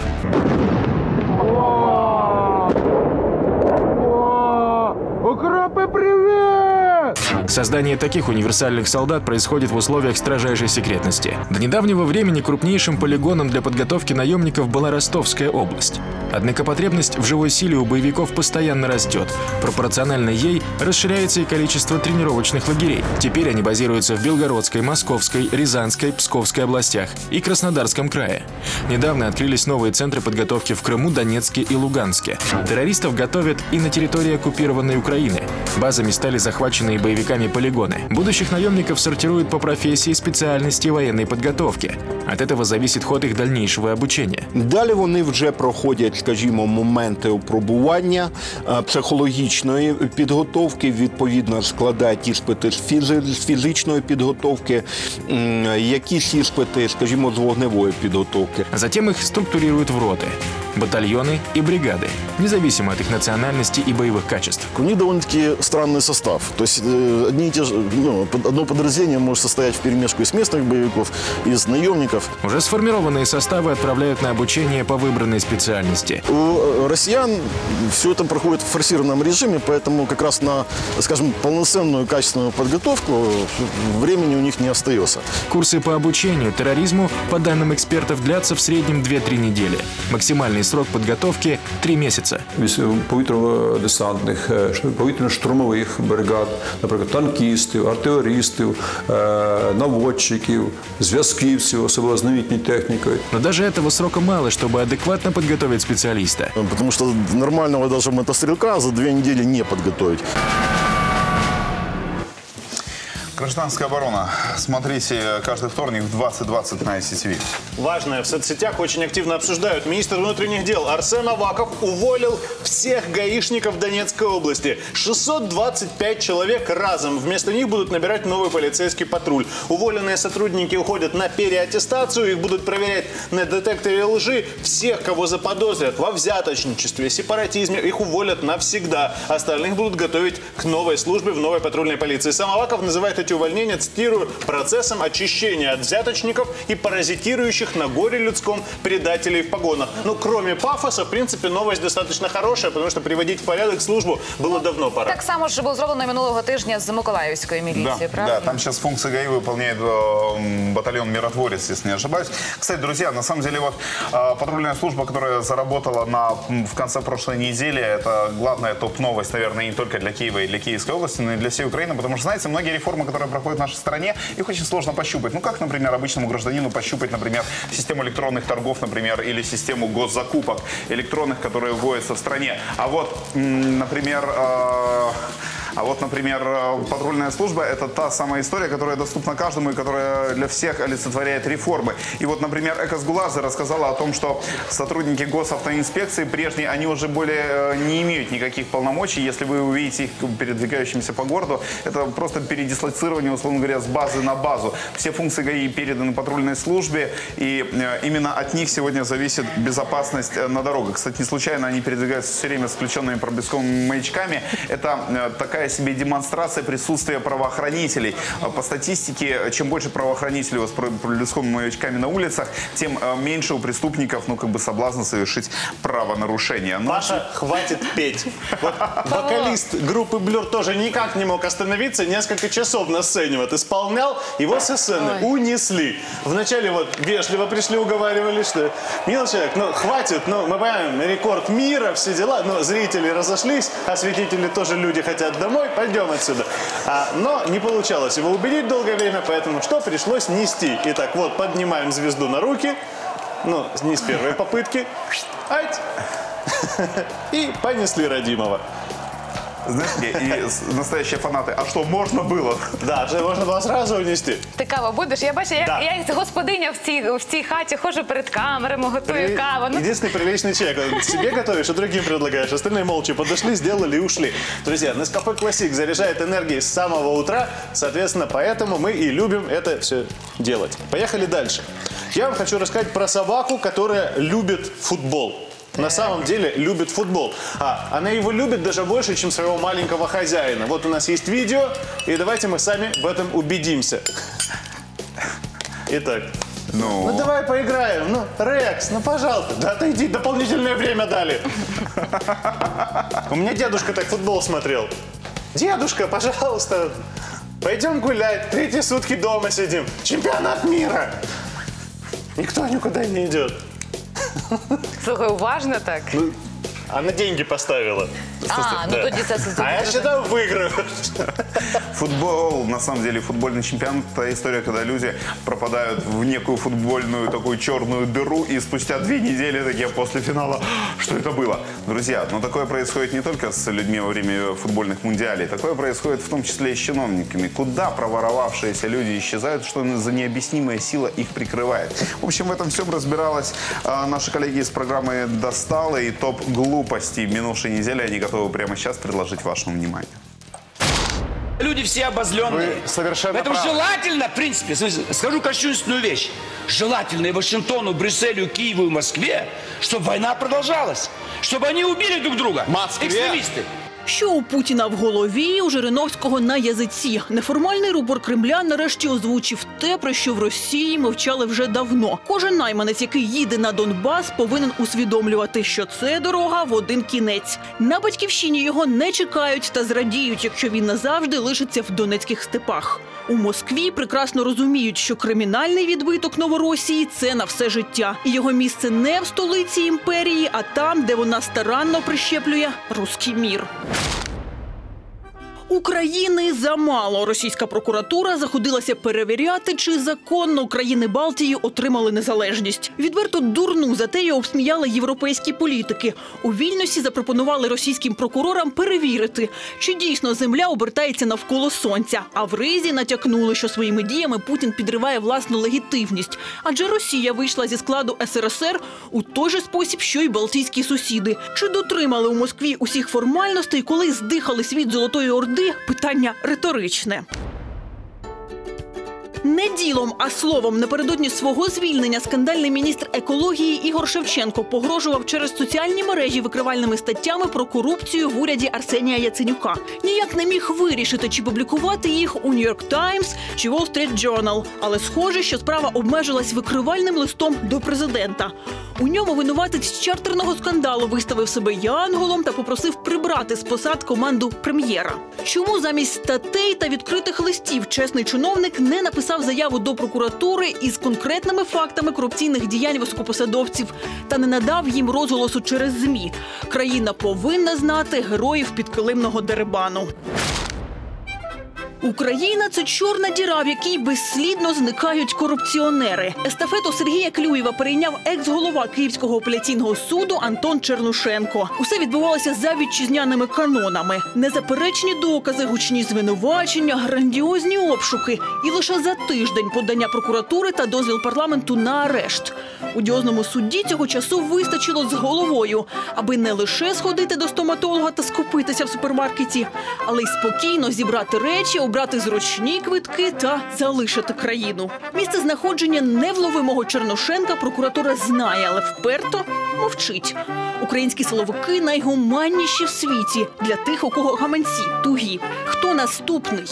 Укропы, привет! Создание таких универсальных солдат происходит в условиях строжайшей секретности. До недавнего времени крупнейшим полигоном для подготовки наемников была Ростовская область. Однако потребность в живой силе у боевиков постоянно растет. Пропорционально ей расширяется и количество тренировочных лагерей. Теперь они базируются в Белгородской, Московской, Рязанской, Псковской областях и Краснодарском крае. Недавно открылись новые центры подготовки в Крыму, Донецке и Луганске. Террористов готовят и на территории оккупированной Украины. Базами стали захваченные боевиками полигоны. Будущих наемников сортируют по профессии, специальности и военной подготовке. От этого зависит ход их дальнейшего обучения. Далі вони вже проходять, скажімо, моменти опробування, е, психологічної підготовки, відповідно складають іспити з, фізи, з фізичної підготовки, м, якісь іспити, скажімо, з вогневої підготовки. Затем их структурируют в роты, батальоны и бригады, независимо от их национальности и боевых качеств. У них довольно-таки странный состав. То есть э, одни и те же, ну, под- одно подразделение может состоять вперемешку из местных боевиков, из наемников. Уже сформированные составы отправляют на обучение по выбранной специальности. У э, россиян все это проходит в форсированном режиме, поэтому как раз на, скажем, полноценную качественную подготовку времени у них не остается. Курсы по обучению терроризму, по данным экспертов, длятся в среднем две-три недели. Максимальный срок подготовки – три месяца. Повітряно-десантних, е, повітряно-штурмових бригад, наприклад, танкістів, артилерістів, е, наводчиків, зв'язківців, особливо з новітньою технікою. Но даже этого срока мало, чтобы адекватно подготовить специалиста. Потому что нормального даже мотострелка за две недели не подготовить. Гражданская оборона. Смотрите каждый вторник в двадцать двадцать на ай си ти ви. Важное в соцсетях очень активно обсуждают. Министр внутренних дел Арсен Аваков уволил всех гаишников Донецкой области. шестьсот двадцать пять человек разом. Вместо них будут набирать новый полицейский патруль. Уволенные сотрудники уходят на переаттестацию. Их будут проверять на детекторе лжи. Всех, кого заподозрят во взяточничестве, сепаратизме, их уволят навсегда. Остальных будут готовить к новой службе в новой патрульной полиции. Сам Аваков называет эти увольнения, цитирую, процессом очищения от взяточников и паразитирующих на горе людском предателей в погонах. Ну, кроме пафоса, в принципе, новость достаточно хорошая, потому что приводить в порядок службу было давно пора. Так само ж було зроблено минулого тижня з Миколаївської міліції, Да, правильно? да, там сейчас функции ГАИ выполняет э, батальон «Миротворец», если не ошибаюсь. Кстати, друзья, на самом деле вот э, патрульная служба, которая заработала на, в конце прошлой недели, это главная топ-новость, наверное, не только для Киева и для Киевской области, но и для всей Украины, потому что, знаете, многие реформы, которые проходят в нашей стране, их очень сложно пощупать. Ну, как, например, обычному гражданину пощупать, например, систему электронных торгов, например, или систему госзакупок электронных, которые вводятся в стране. А вот, м, например... Э, А вот, например, патрульная служба – это та самая история, которая доступна каждому и которая для всех олицетворяет реформы. И вот, например, Экосгулажа рассказала о том, что сотрудники госавтоинспекции прежние, они уже более не имеют никаких полномочий. Если вы увидите их передвигающимися по городу, это просто передислоцирование, условно говоря, с базы на базу. Все функции ГАИ переданы патрульной службе, и именно от них сегодня зависит безопасность на дорогах. Кстати, не случайно они передвигаются все время с включенными проблесковыми маячками. Это такая себе демонстрация присутствия правоохранителей. По статистике, чем больше правоохранителей у вас с проблесковыми маячками на улицах, тем меньше у преступников, ну, как бы, соблазна совершить правонарушение. Но... Паша, хватит петь. Вот вокалист группы Blur тоже никак не мог остановиться, несколько часов на сцене вот исполнял, его со сцены Ой. унесли. Вначале вот вежливо пришли, уговаривали, что милый человек, ну хватит, ну мы понимаем, рекорд мира, все дела, но зрители разошлись, осветители тоже люди хотят домой, пойдем отсюда. А, но не получалось его убедить долгое время, поэтому что пришлось нести. Итак, вот поднимаем звезду на руки, ну не с первой попытки, ать, и понесли родимого. Знаете, и настоящие фанаты, а что, можно было? Да, же можно было сразу унести. Ти каву будеш? Я бачу, як Да. я як господиня в цій, в цій хаті ходжу перед камерами, готую Ты каву. Ну, единственный приличный человек. Себе готовишь, а другим предлагаешь. Остальные молча подошли, сделали и ушли. Друзья, Nescafe Classic заряжает энергией с самого утра. Соответственно, поэтому мы и любим это все делать. Поехали дальше. Я вам хочу рассказать про собаку, которая любит футбол. На самом деле любит футбол. А она его любит даже больше, чем своего маленького хозяина. Вот у нас есть видео, и давайте мы сами в этом убедимся. Итак. Ну, ну давай поиграем. Ну, Рекс, ну пожалуйста. Да отойди, дополнительное время дали. У меня дедушка так футбол смотрел. Дедушка, пожалуйста. Пойдем гулять, третьи сутки дома сидим. Чемпионат мира. Никто никуда не идет. Слухай, уважно так. Ну, она деньги поставила. А, ну тоді це... А я считаю, выиграю. Футбол, на самом деле, футбольный чемпионат – это история, когда люди пропадают в некую футбольную такую черную дыру, и спустя две недели такие после финала, что это было? Друзья, но такое происходит не только с людьми во время футбольных мундиалей, такое происходит в том числе и с чиновниками. Куда проворовавшиеся люди исчезают, что за необъяснимая сила их прикрывает? В общем, в этом всем разбиралась а, наши коллеги из программы «Достало» и «Топ глупостей» минувшей недели. Они готовы прямо сейчас предложить вашему вниманию. Люди все обозленные. Вы совершенно Поэтому правы. желательно, в принципе, скажу кощунственную вещь. Желательно и Вашингтону, Брюсселю, Киеву и Москве, чтобы война продолжалась. Чтобы они убили друг друга. Москве? Экстремисты. Що у Путіна в голові, у Жириновського на язиці. Неформальний рупор Кремля нарешті озвучив те, про що в Росії мовчали вже давно. Кожен найманець, який їде на Донбас, повинен усвідомлювати, що це дорога в один кінець. На батьківщині його не чекають та зрадіють, якщо він назавжди лишиться в донецьких степах. У Москві прекрасно розуміють, що кримінальний відбиток Новоросії – це на все життя. І його місце не в столиці імперії, а там, де вона старанно прищеплює руський мір. України замало. Російська прокуратура заходилася перевіряти, чи законно країни Балтії отримали незалежність. Відверто дурну затею обсміяли європейські політики. У Вільнюсі запропонували російським прокурорам перевірити, чи дійсно земля обертається навколо сонця. А в Ризі натякнули, що своїми діями Путін підриває власну легітимність. Адже Росія вийшла зі складу ес ер ес ер у той же спосіб, що й балтійські сусіди. Чи дотримали у Москві усіх формальностей, коли здихали світ Золотої Орди? Питання риторичне. Не ділом, а словом, напередодні свого звільнення скандальний міністр екології Ігор Шевченко погрожував через соціальні мережі викривальними статтями про корупцію в уряді Арсенія Яценюка. Ніяк не міг вирішити, чи публікувати їх у Нью-Йорк Таймс чи Wall Street Journal. Але схоже, що справа обмежилась викривальним листом до президента. У ньому винуватець чартерного скандалу виставив себе янголом та попросив прибрати з посад команду прем'єра. Чому замість статей та відкритих листів чесний чиновник не написав заяву до прокуратури із конкретними фактами корупційних діянь високопосадовців та не надав їм розголосу через ЗМІ? Країна повинна знати героїв підкилимного дерибану. Україна – це чорна діра, в якій безслідно зникають корупціонери. Естафету Сергія Клюєва перейняв екс-голова Київського апеляційного суду Антон Чернушенко. Усе відбувалося за вітчизняними канонами. Незаперечні докази, гучні звинувачення, грандіозні обшуки. І лише за тиждень подання прокуратури та дозвіл парламенту на арешт. Одіозному судді цього часу вистачило з головою, аби не лише сходити до стоматолога та скупитися в супермаркеті, але й спокійно зібрати речі, обрати зручні квитки та залишити країну. Місце знаходження невловимого Чернушенка прокуратура знає, але вперто мовчить. Українські силовики найгуманніші в світі для тих, у кого гаманці тугі. Хто наступний?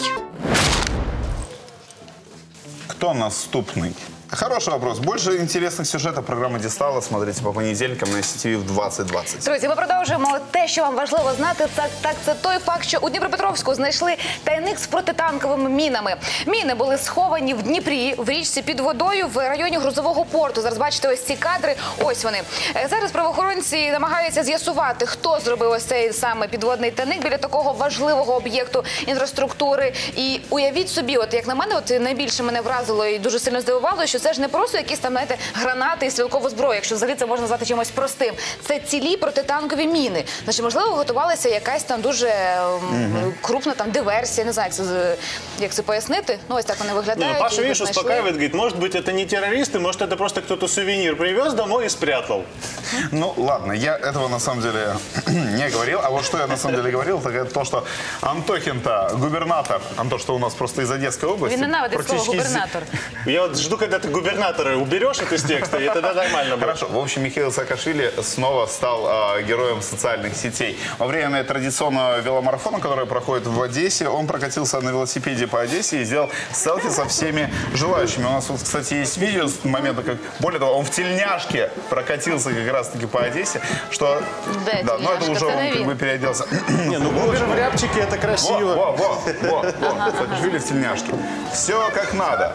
Кто наступный? Хороший вопрос. Больше интересных сюжетов программы «Дістало» смотрите по понедельникам на ес ті ві в двадцять двадцять. Друзі, ми продовжуємо. Те, що вам важливо знати, це, так, це той факт, що у Дніпропетровську знайшли тайник з протитанковими мінами. Міни були сховані в Дніпрі, в річці під водою, в районі грузового порту. Зараз бачите ось ці кадри, ось вони. Зараз правоохоронці намагаються з'ясувати, хто зробив ось цей саме підводний тайник біля такого важливого об'єкту інфраструктури. І уявіть собі, от як на мене, от найбільше мене вразило і дуже сильно здивувало, що це ж не просто якісь там, знаєте, гранати і стрілкову зброю, якщо взагалі це можна назвати чимось простим. Це цілі протитанкові міни. Значить, можливо, готувалася якась там дуже mm-hmm. крупна там диверсія, не знаю, як це, як це пояснити. Ну, ось так вони виглядають. Ну, Паша, видишь, успокаивает, говорит, может быть, это не террористы, может, это просто кто-то сувенир привез домой и спрятал. Ну, ладно, я этого на самом деле не говорил. А вот что я на самом деле говорил, так это то, что Антохин-то губернатор, Антон, что у нас просто из Одесской области. Він ненавидить слово губернатор. Я вот жду, когда ты губернатора уберешь это из текста, и тогда нормально будет. Хорошо. В общем, Михаил Саакашвили снова стал а, героем социальных сетей. Во время традиционного веломарафона, который проходит в Одессе, он прокатился на велосипеде по Одессе и сделал селфи со всеми желающими. У нас, вот, кстати, есть видео с момента, как, более того, он в тельняшке прокатился как раз-таки по Одессе, что... Да, да, но это уже он как бы переоделся. Не, ну Губер в рябчике это красиво. Во, во, во, во, во. Саакашвили в тельняшке. Все как надо.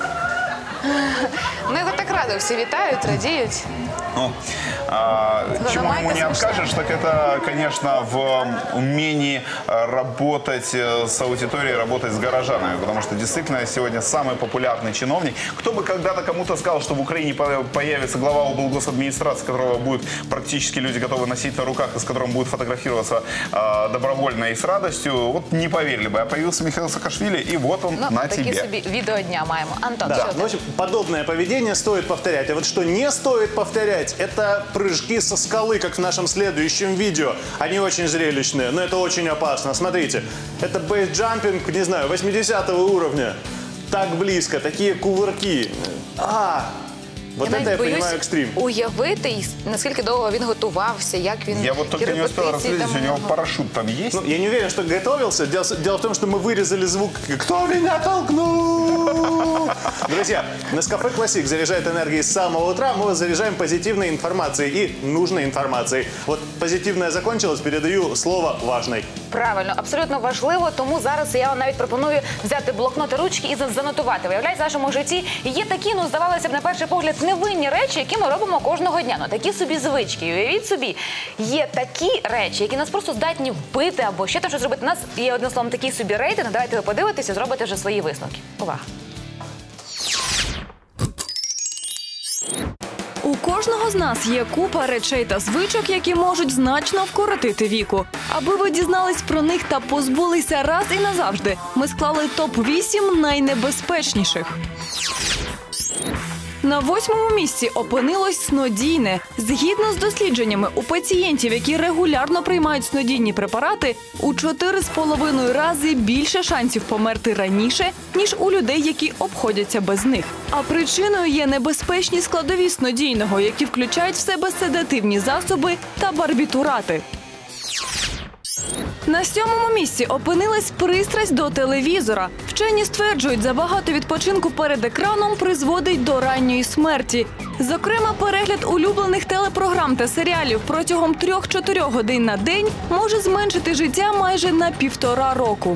Ну, його так радо всі вітають, радіють. Ну, а, чему Майка ему не смешная. откажешь, так это, конечно, в умении работать с аудиторией, работать с горожанами. Потому что действительно сегодня самый популярный чиновник. Кто бы когда-то кому-то сказал, что в Украине появится глава облгосадминистрации, которого будут практически люди готовы носить на руках, и с которым будут фотографироваться а, добровольно и с радостью, вот не поверили бы. А появился Михаил Саакашвили, и вот он Ну, на такі тебе. собі відео дня маємо. Антон, Да, що ну, ти? в общем, подобное поведение стоит повторять. А вот что не стоит повторять, это прыжки со скалы, как в нашем следующем видео. Они очень зрелищные, но это очень опасно. Смотрите, это бейсджампинг, не знаю, восьмидесятого уровня. Так близко, такие кувырки. А, вот я это я навіть боюсь понимаю экстрим. уявити, і наскільки довго він готувався, як він... Я вот только які не успел репетиції разглядеть, там у него було. парашют там есть? Ну, я не уверен, что готовился. Дело, дело в том, что мы вырезали звук «Кто меня толкнул?». Друзья, Nescafe Classic заряжает энергией с самого утра. Мы вас заряжаем позитивной информацией и нужной информацией. Вот позитивная закончилась, передаю слово важной. Правильно, абсолютно важливо, тому зараз я вам навіть пропоную взяти блокнот і ручки і занотувати. Виявляється, в нашому житті є такі, ну, здавалося б, на перший погляд, невинні речі, які ми робимо кожного дня. Ну, такі собі звички. І уявіть собі, є такі речі, які нас просто здатні вбити або ще там щось зробити. У нас є, одним словом, такий собі рейтинг. Давайте ви подивитеся і зробите вже свої висновки. Увага! У кожного з нас є купа речей та звичок, які можуть значно вкоротити віку. Аби ви дізнались про них та позбулися раз і назавжди, ми склали топ вісім найнебезпечніших. На восьмому місці опинилось снодійне. Згідно з дослідженнями, у пацієнтів, які регулярно приймають снодійні препарати, у чотири з половиною рази більше шансів померти раніше, ніж у людей, які обходяться без них. А причиною є небезпечні складові снодійного, які включають в себе седативні засоби та барбітурати. На сьомому місці опинилась пристрасть до телевізора. Вчені стверджують, забагато відпочинку перед екраном призводить до ранньої смерті. Зокрема, перегляд улюблених телепрограм та серіалів протягом трьох-чотирьох годин на день може зменшити життя майже на півтора року.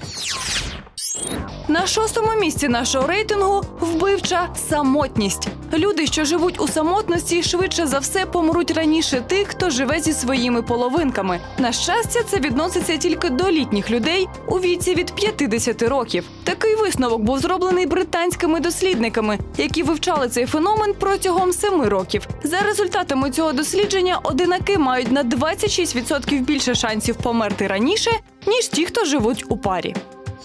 На шостому місці нашого рейтингу – вбивча самотність. Люди, що живуть у самотності, швидше за все помруть раніше тих, хто живе зі своїми половинками. На щастя, це відноситься тільки до літніх людей у віці від п'ятдесяти років. Такий висновок був зроблений британськими дослідниками, які вивчали цей феномен протягом семи років. За результатами цього дослідження, одинаки мають на двадцять шість відсотків більше шансів померти раніше, ніж ті, хто живуть у парі.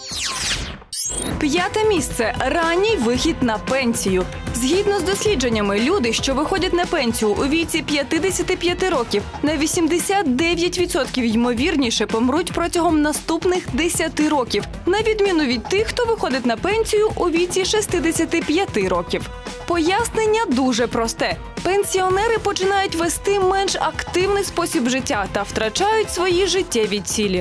П'яте місце – ранній вихід на пенсію. Згідно з дослідженнями, люди, що виходять на пенсію у віці п'ятдесяти п'яти років, на вісімдесят дев'ять відсотків ймовірніше помруть протягом наступних десяти років, на відміну від тих, хто виходить на пенсію у віці шістдесяти п'яти років. Пояснення дуже просте. Пенсіонери починають вести менш активний спосіб життя та втрачають свої життєві цілі.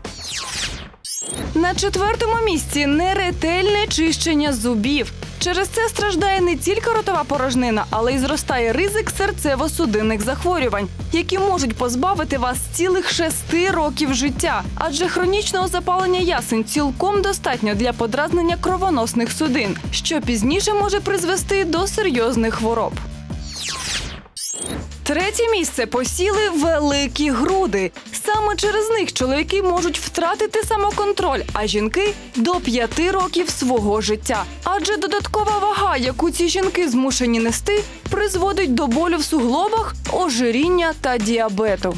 На четвертому місці – неретельне чищення зубів. Через це страждає не тільки ротова порожнина, але й зростає ризик серцево-судинних захворювань, які можуть позбавити вас цілих шести років життя. Адже хронічного запалення ясен цілком достатньо для подразнення кровоносних судин, що пізніше може призвести до серйозних хвороб. Третє місце посіли великі груди. Саме через них чоловіки можуть втратити самоконтроль, а жінки – до п'яти років свого життя. Адже додаткова вага, яку ці жінки змушені нести, призводить до болю в суглобах, ожиріння та діабету.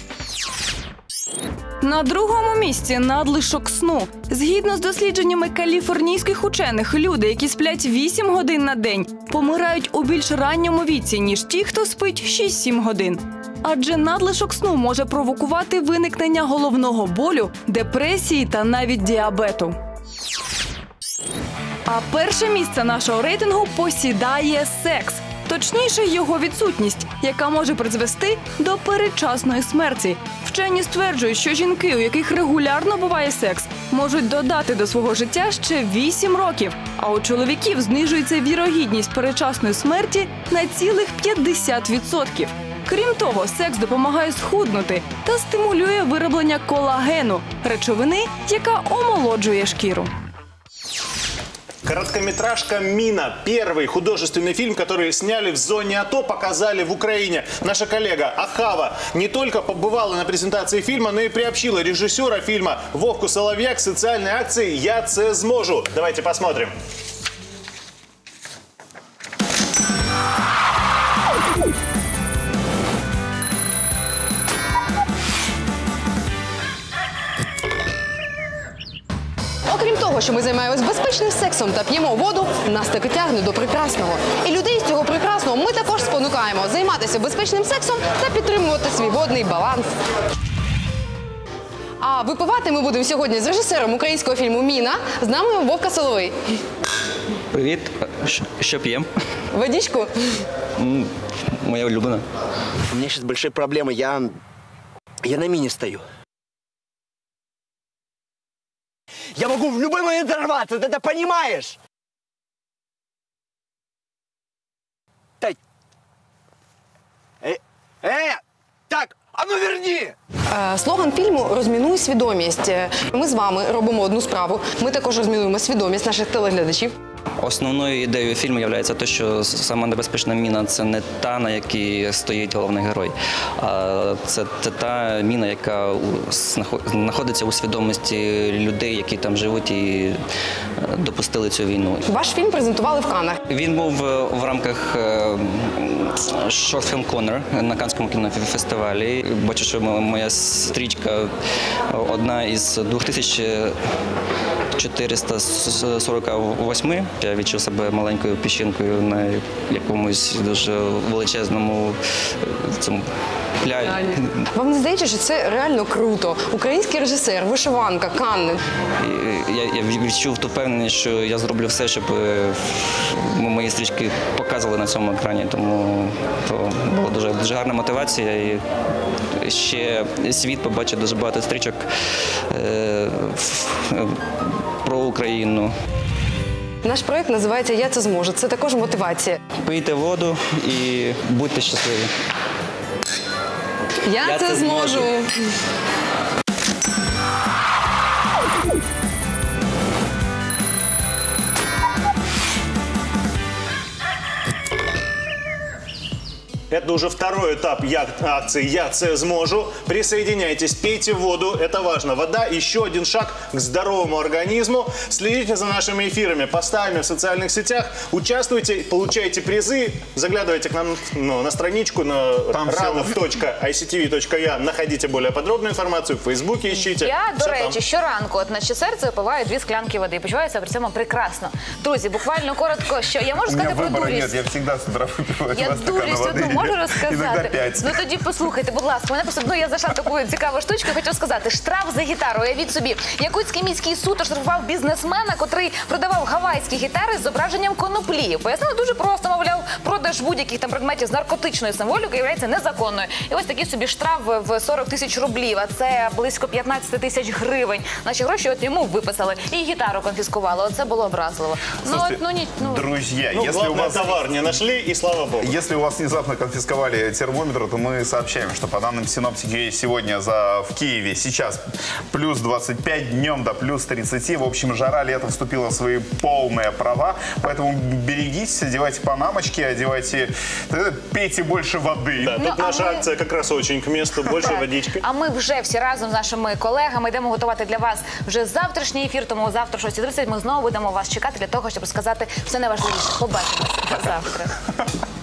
На другому місці – надлишок сну. Згідно з дослідженнями каліфорнійських учених, люди, які сплять вісім годин на день, помирають у більш ранньому віці, ніж ті, хто спить шість-сім годин. Адже надлишок сну може провокувати виникнення головного болю, депресії та навіть діабету. А перше місце нашого рейтингу посідає секс. Точніше, його відсутність, яка може призвести до передчасної смерті. Вчені стверджують, що жінки, у яких регулярно буває секс, можуть додати до свого життя ще вісім років. А у чоловіків знижується вірогідність передчасної смерті на цілих п'ятдесят відсотків. Крім того, секс допомагає схуднути та стимулює вироблення колагену – речовини, яка омолоджує шкіру. Короткометражка «Мина» – первый художественный фильм, который сняли в зоне АТО, показали в Украине. Наша коллега Ахава не только побывала на презентации фильма, но и приобщила режиссера фильма Вовку Соловья к социальной акции «Я це зможу». Давайте посмотрим. Окрім того, що ми займаємось безпечним сексом та п'ємо воду, нас таки тягне до прекрасного. І людей з цього прекрасного ми також спонукаємо займатися безпечним сексом та підтримувати свій водний баланс. А випивати ми будемо сьогодні з режисером українського фільму «Міна», з нами Вовка Соловий. Привіт. Що п'ємо? Водичку? Моя улюблена. У меня сейчас большие проблемы. Я, я на мине стою. Я могу в любой момент взорваться, ты это понимаешь? Так. Э, э, так, а ну верни! Е, Слоган фільму «Розмінуй свідомість». Ми з вами робимо одну справу. Ми також розмінуємо свідомість наших телеглядачів. Основною ідеєю фільму є те, що сама небезпечна міна – це не та, на якій стоїть головний герой, а це, це та міна, яка знаходиться у свідомості людей, які там живуть і допустили цю війну. Ваш фільм презентували в Каннах. Він був в рамках Short Film Corner на Каннському кінофестивалі. Бачу, що моя стрічка одна із дві тисячі чотириста сорок восьми. Я відчув себе маленькою піщинкою на якомусь дуже величезному цьому пляжі. Вам не здається, що це реально круто? Український режисер, вишиванка, Канни. Я, я відчув ту впевненість, що я зроблю все, щоб мої стрічки показували на цьому екрані. Тому то була дуже, дуже гарна мотивація. І ще світ побачить дуже багато стрічок е, про Україну. Наш проєкт називається «Я це зможу». Це також мотивація. Пийте воду і будьте щасливі. Я, Я це, це зможу. зможу. Это уже второй этап акции «Я це зможу». Присоединяйтесь, пейте воду, это важно. Вода – еще один шаг к здоровому организму. Следите за нашими эфирами, постами в социальных сетях, участвуйте, получайте призы, заглядывайте к нам ну, на страничку на ранов точка ай си ти ви точка ю а, находите более подробную информацию, в Фейсбуке ищите. Я, до Все речі, там. щоранку, от наче серце, випиваю дві склянки води і почуваюся при цьому прекрасно. Друзі, буквально коротко, що я можу сказати про вибору дурість? нет, я всегда с утра выпиваю Я два стакана дурість воды. одну можу розказати? Иногда пять. Ну тоді послухайте, будь ласка, мене просто, ну я зайшла в таку цікаву штучку, я хочу сказати, штраф за гітару. Уявіть собі, Якутський міський суд оштрафував бізнесмена, котрий продавав гавайські гітари з зображенням коноплі. Пояснили дуже просто, мовляв, продаж будь-яких там предметів з наркотичною символікою є незаконною. І ось такий собі штраф в сорок тисяч рублів, а це близько п'ятнадцять тисяч гривень. Наші гроші от йому виписали і гітару конфіскували. Оце було образливо. Слушайте, ну, ну, ну, друзья, ну, если у вас товар не нашли, и слава богу. Если у вас внезапно конфисковали термометр, то мы сообщаем, что по данным синоптики сегодня за, в Киеве сейчас плюс двадцать пять, днем до плюс тридцать. В общем, жара лета вступила в свои полные права, поэтому берегитесь, одевайте панамочки, одевайте, пейте больше воды. Да, ну, тут наша ми... акция как раз очень к месту, больше водички. А ми вже всі разом з нашими колегами йдемо готувати для вас вже завтрашній ефір, тому завтра о шостій тридцять ми знову будемо вас чекати для того, щоб сказати все найважливіше. Побачимося завтра.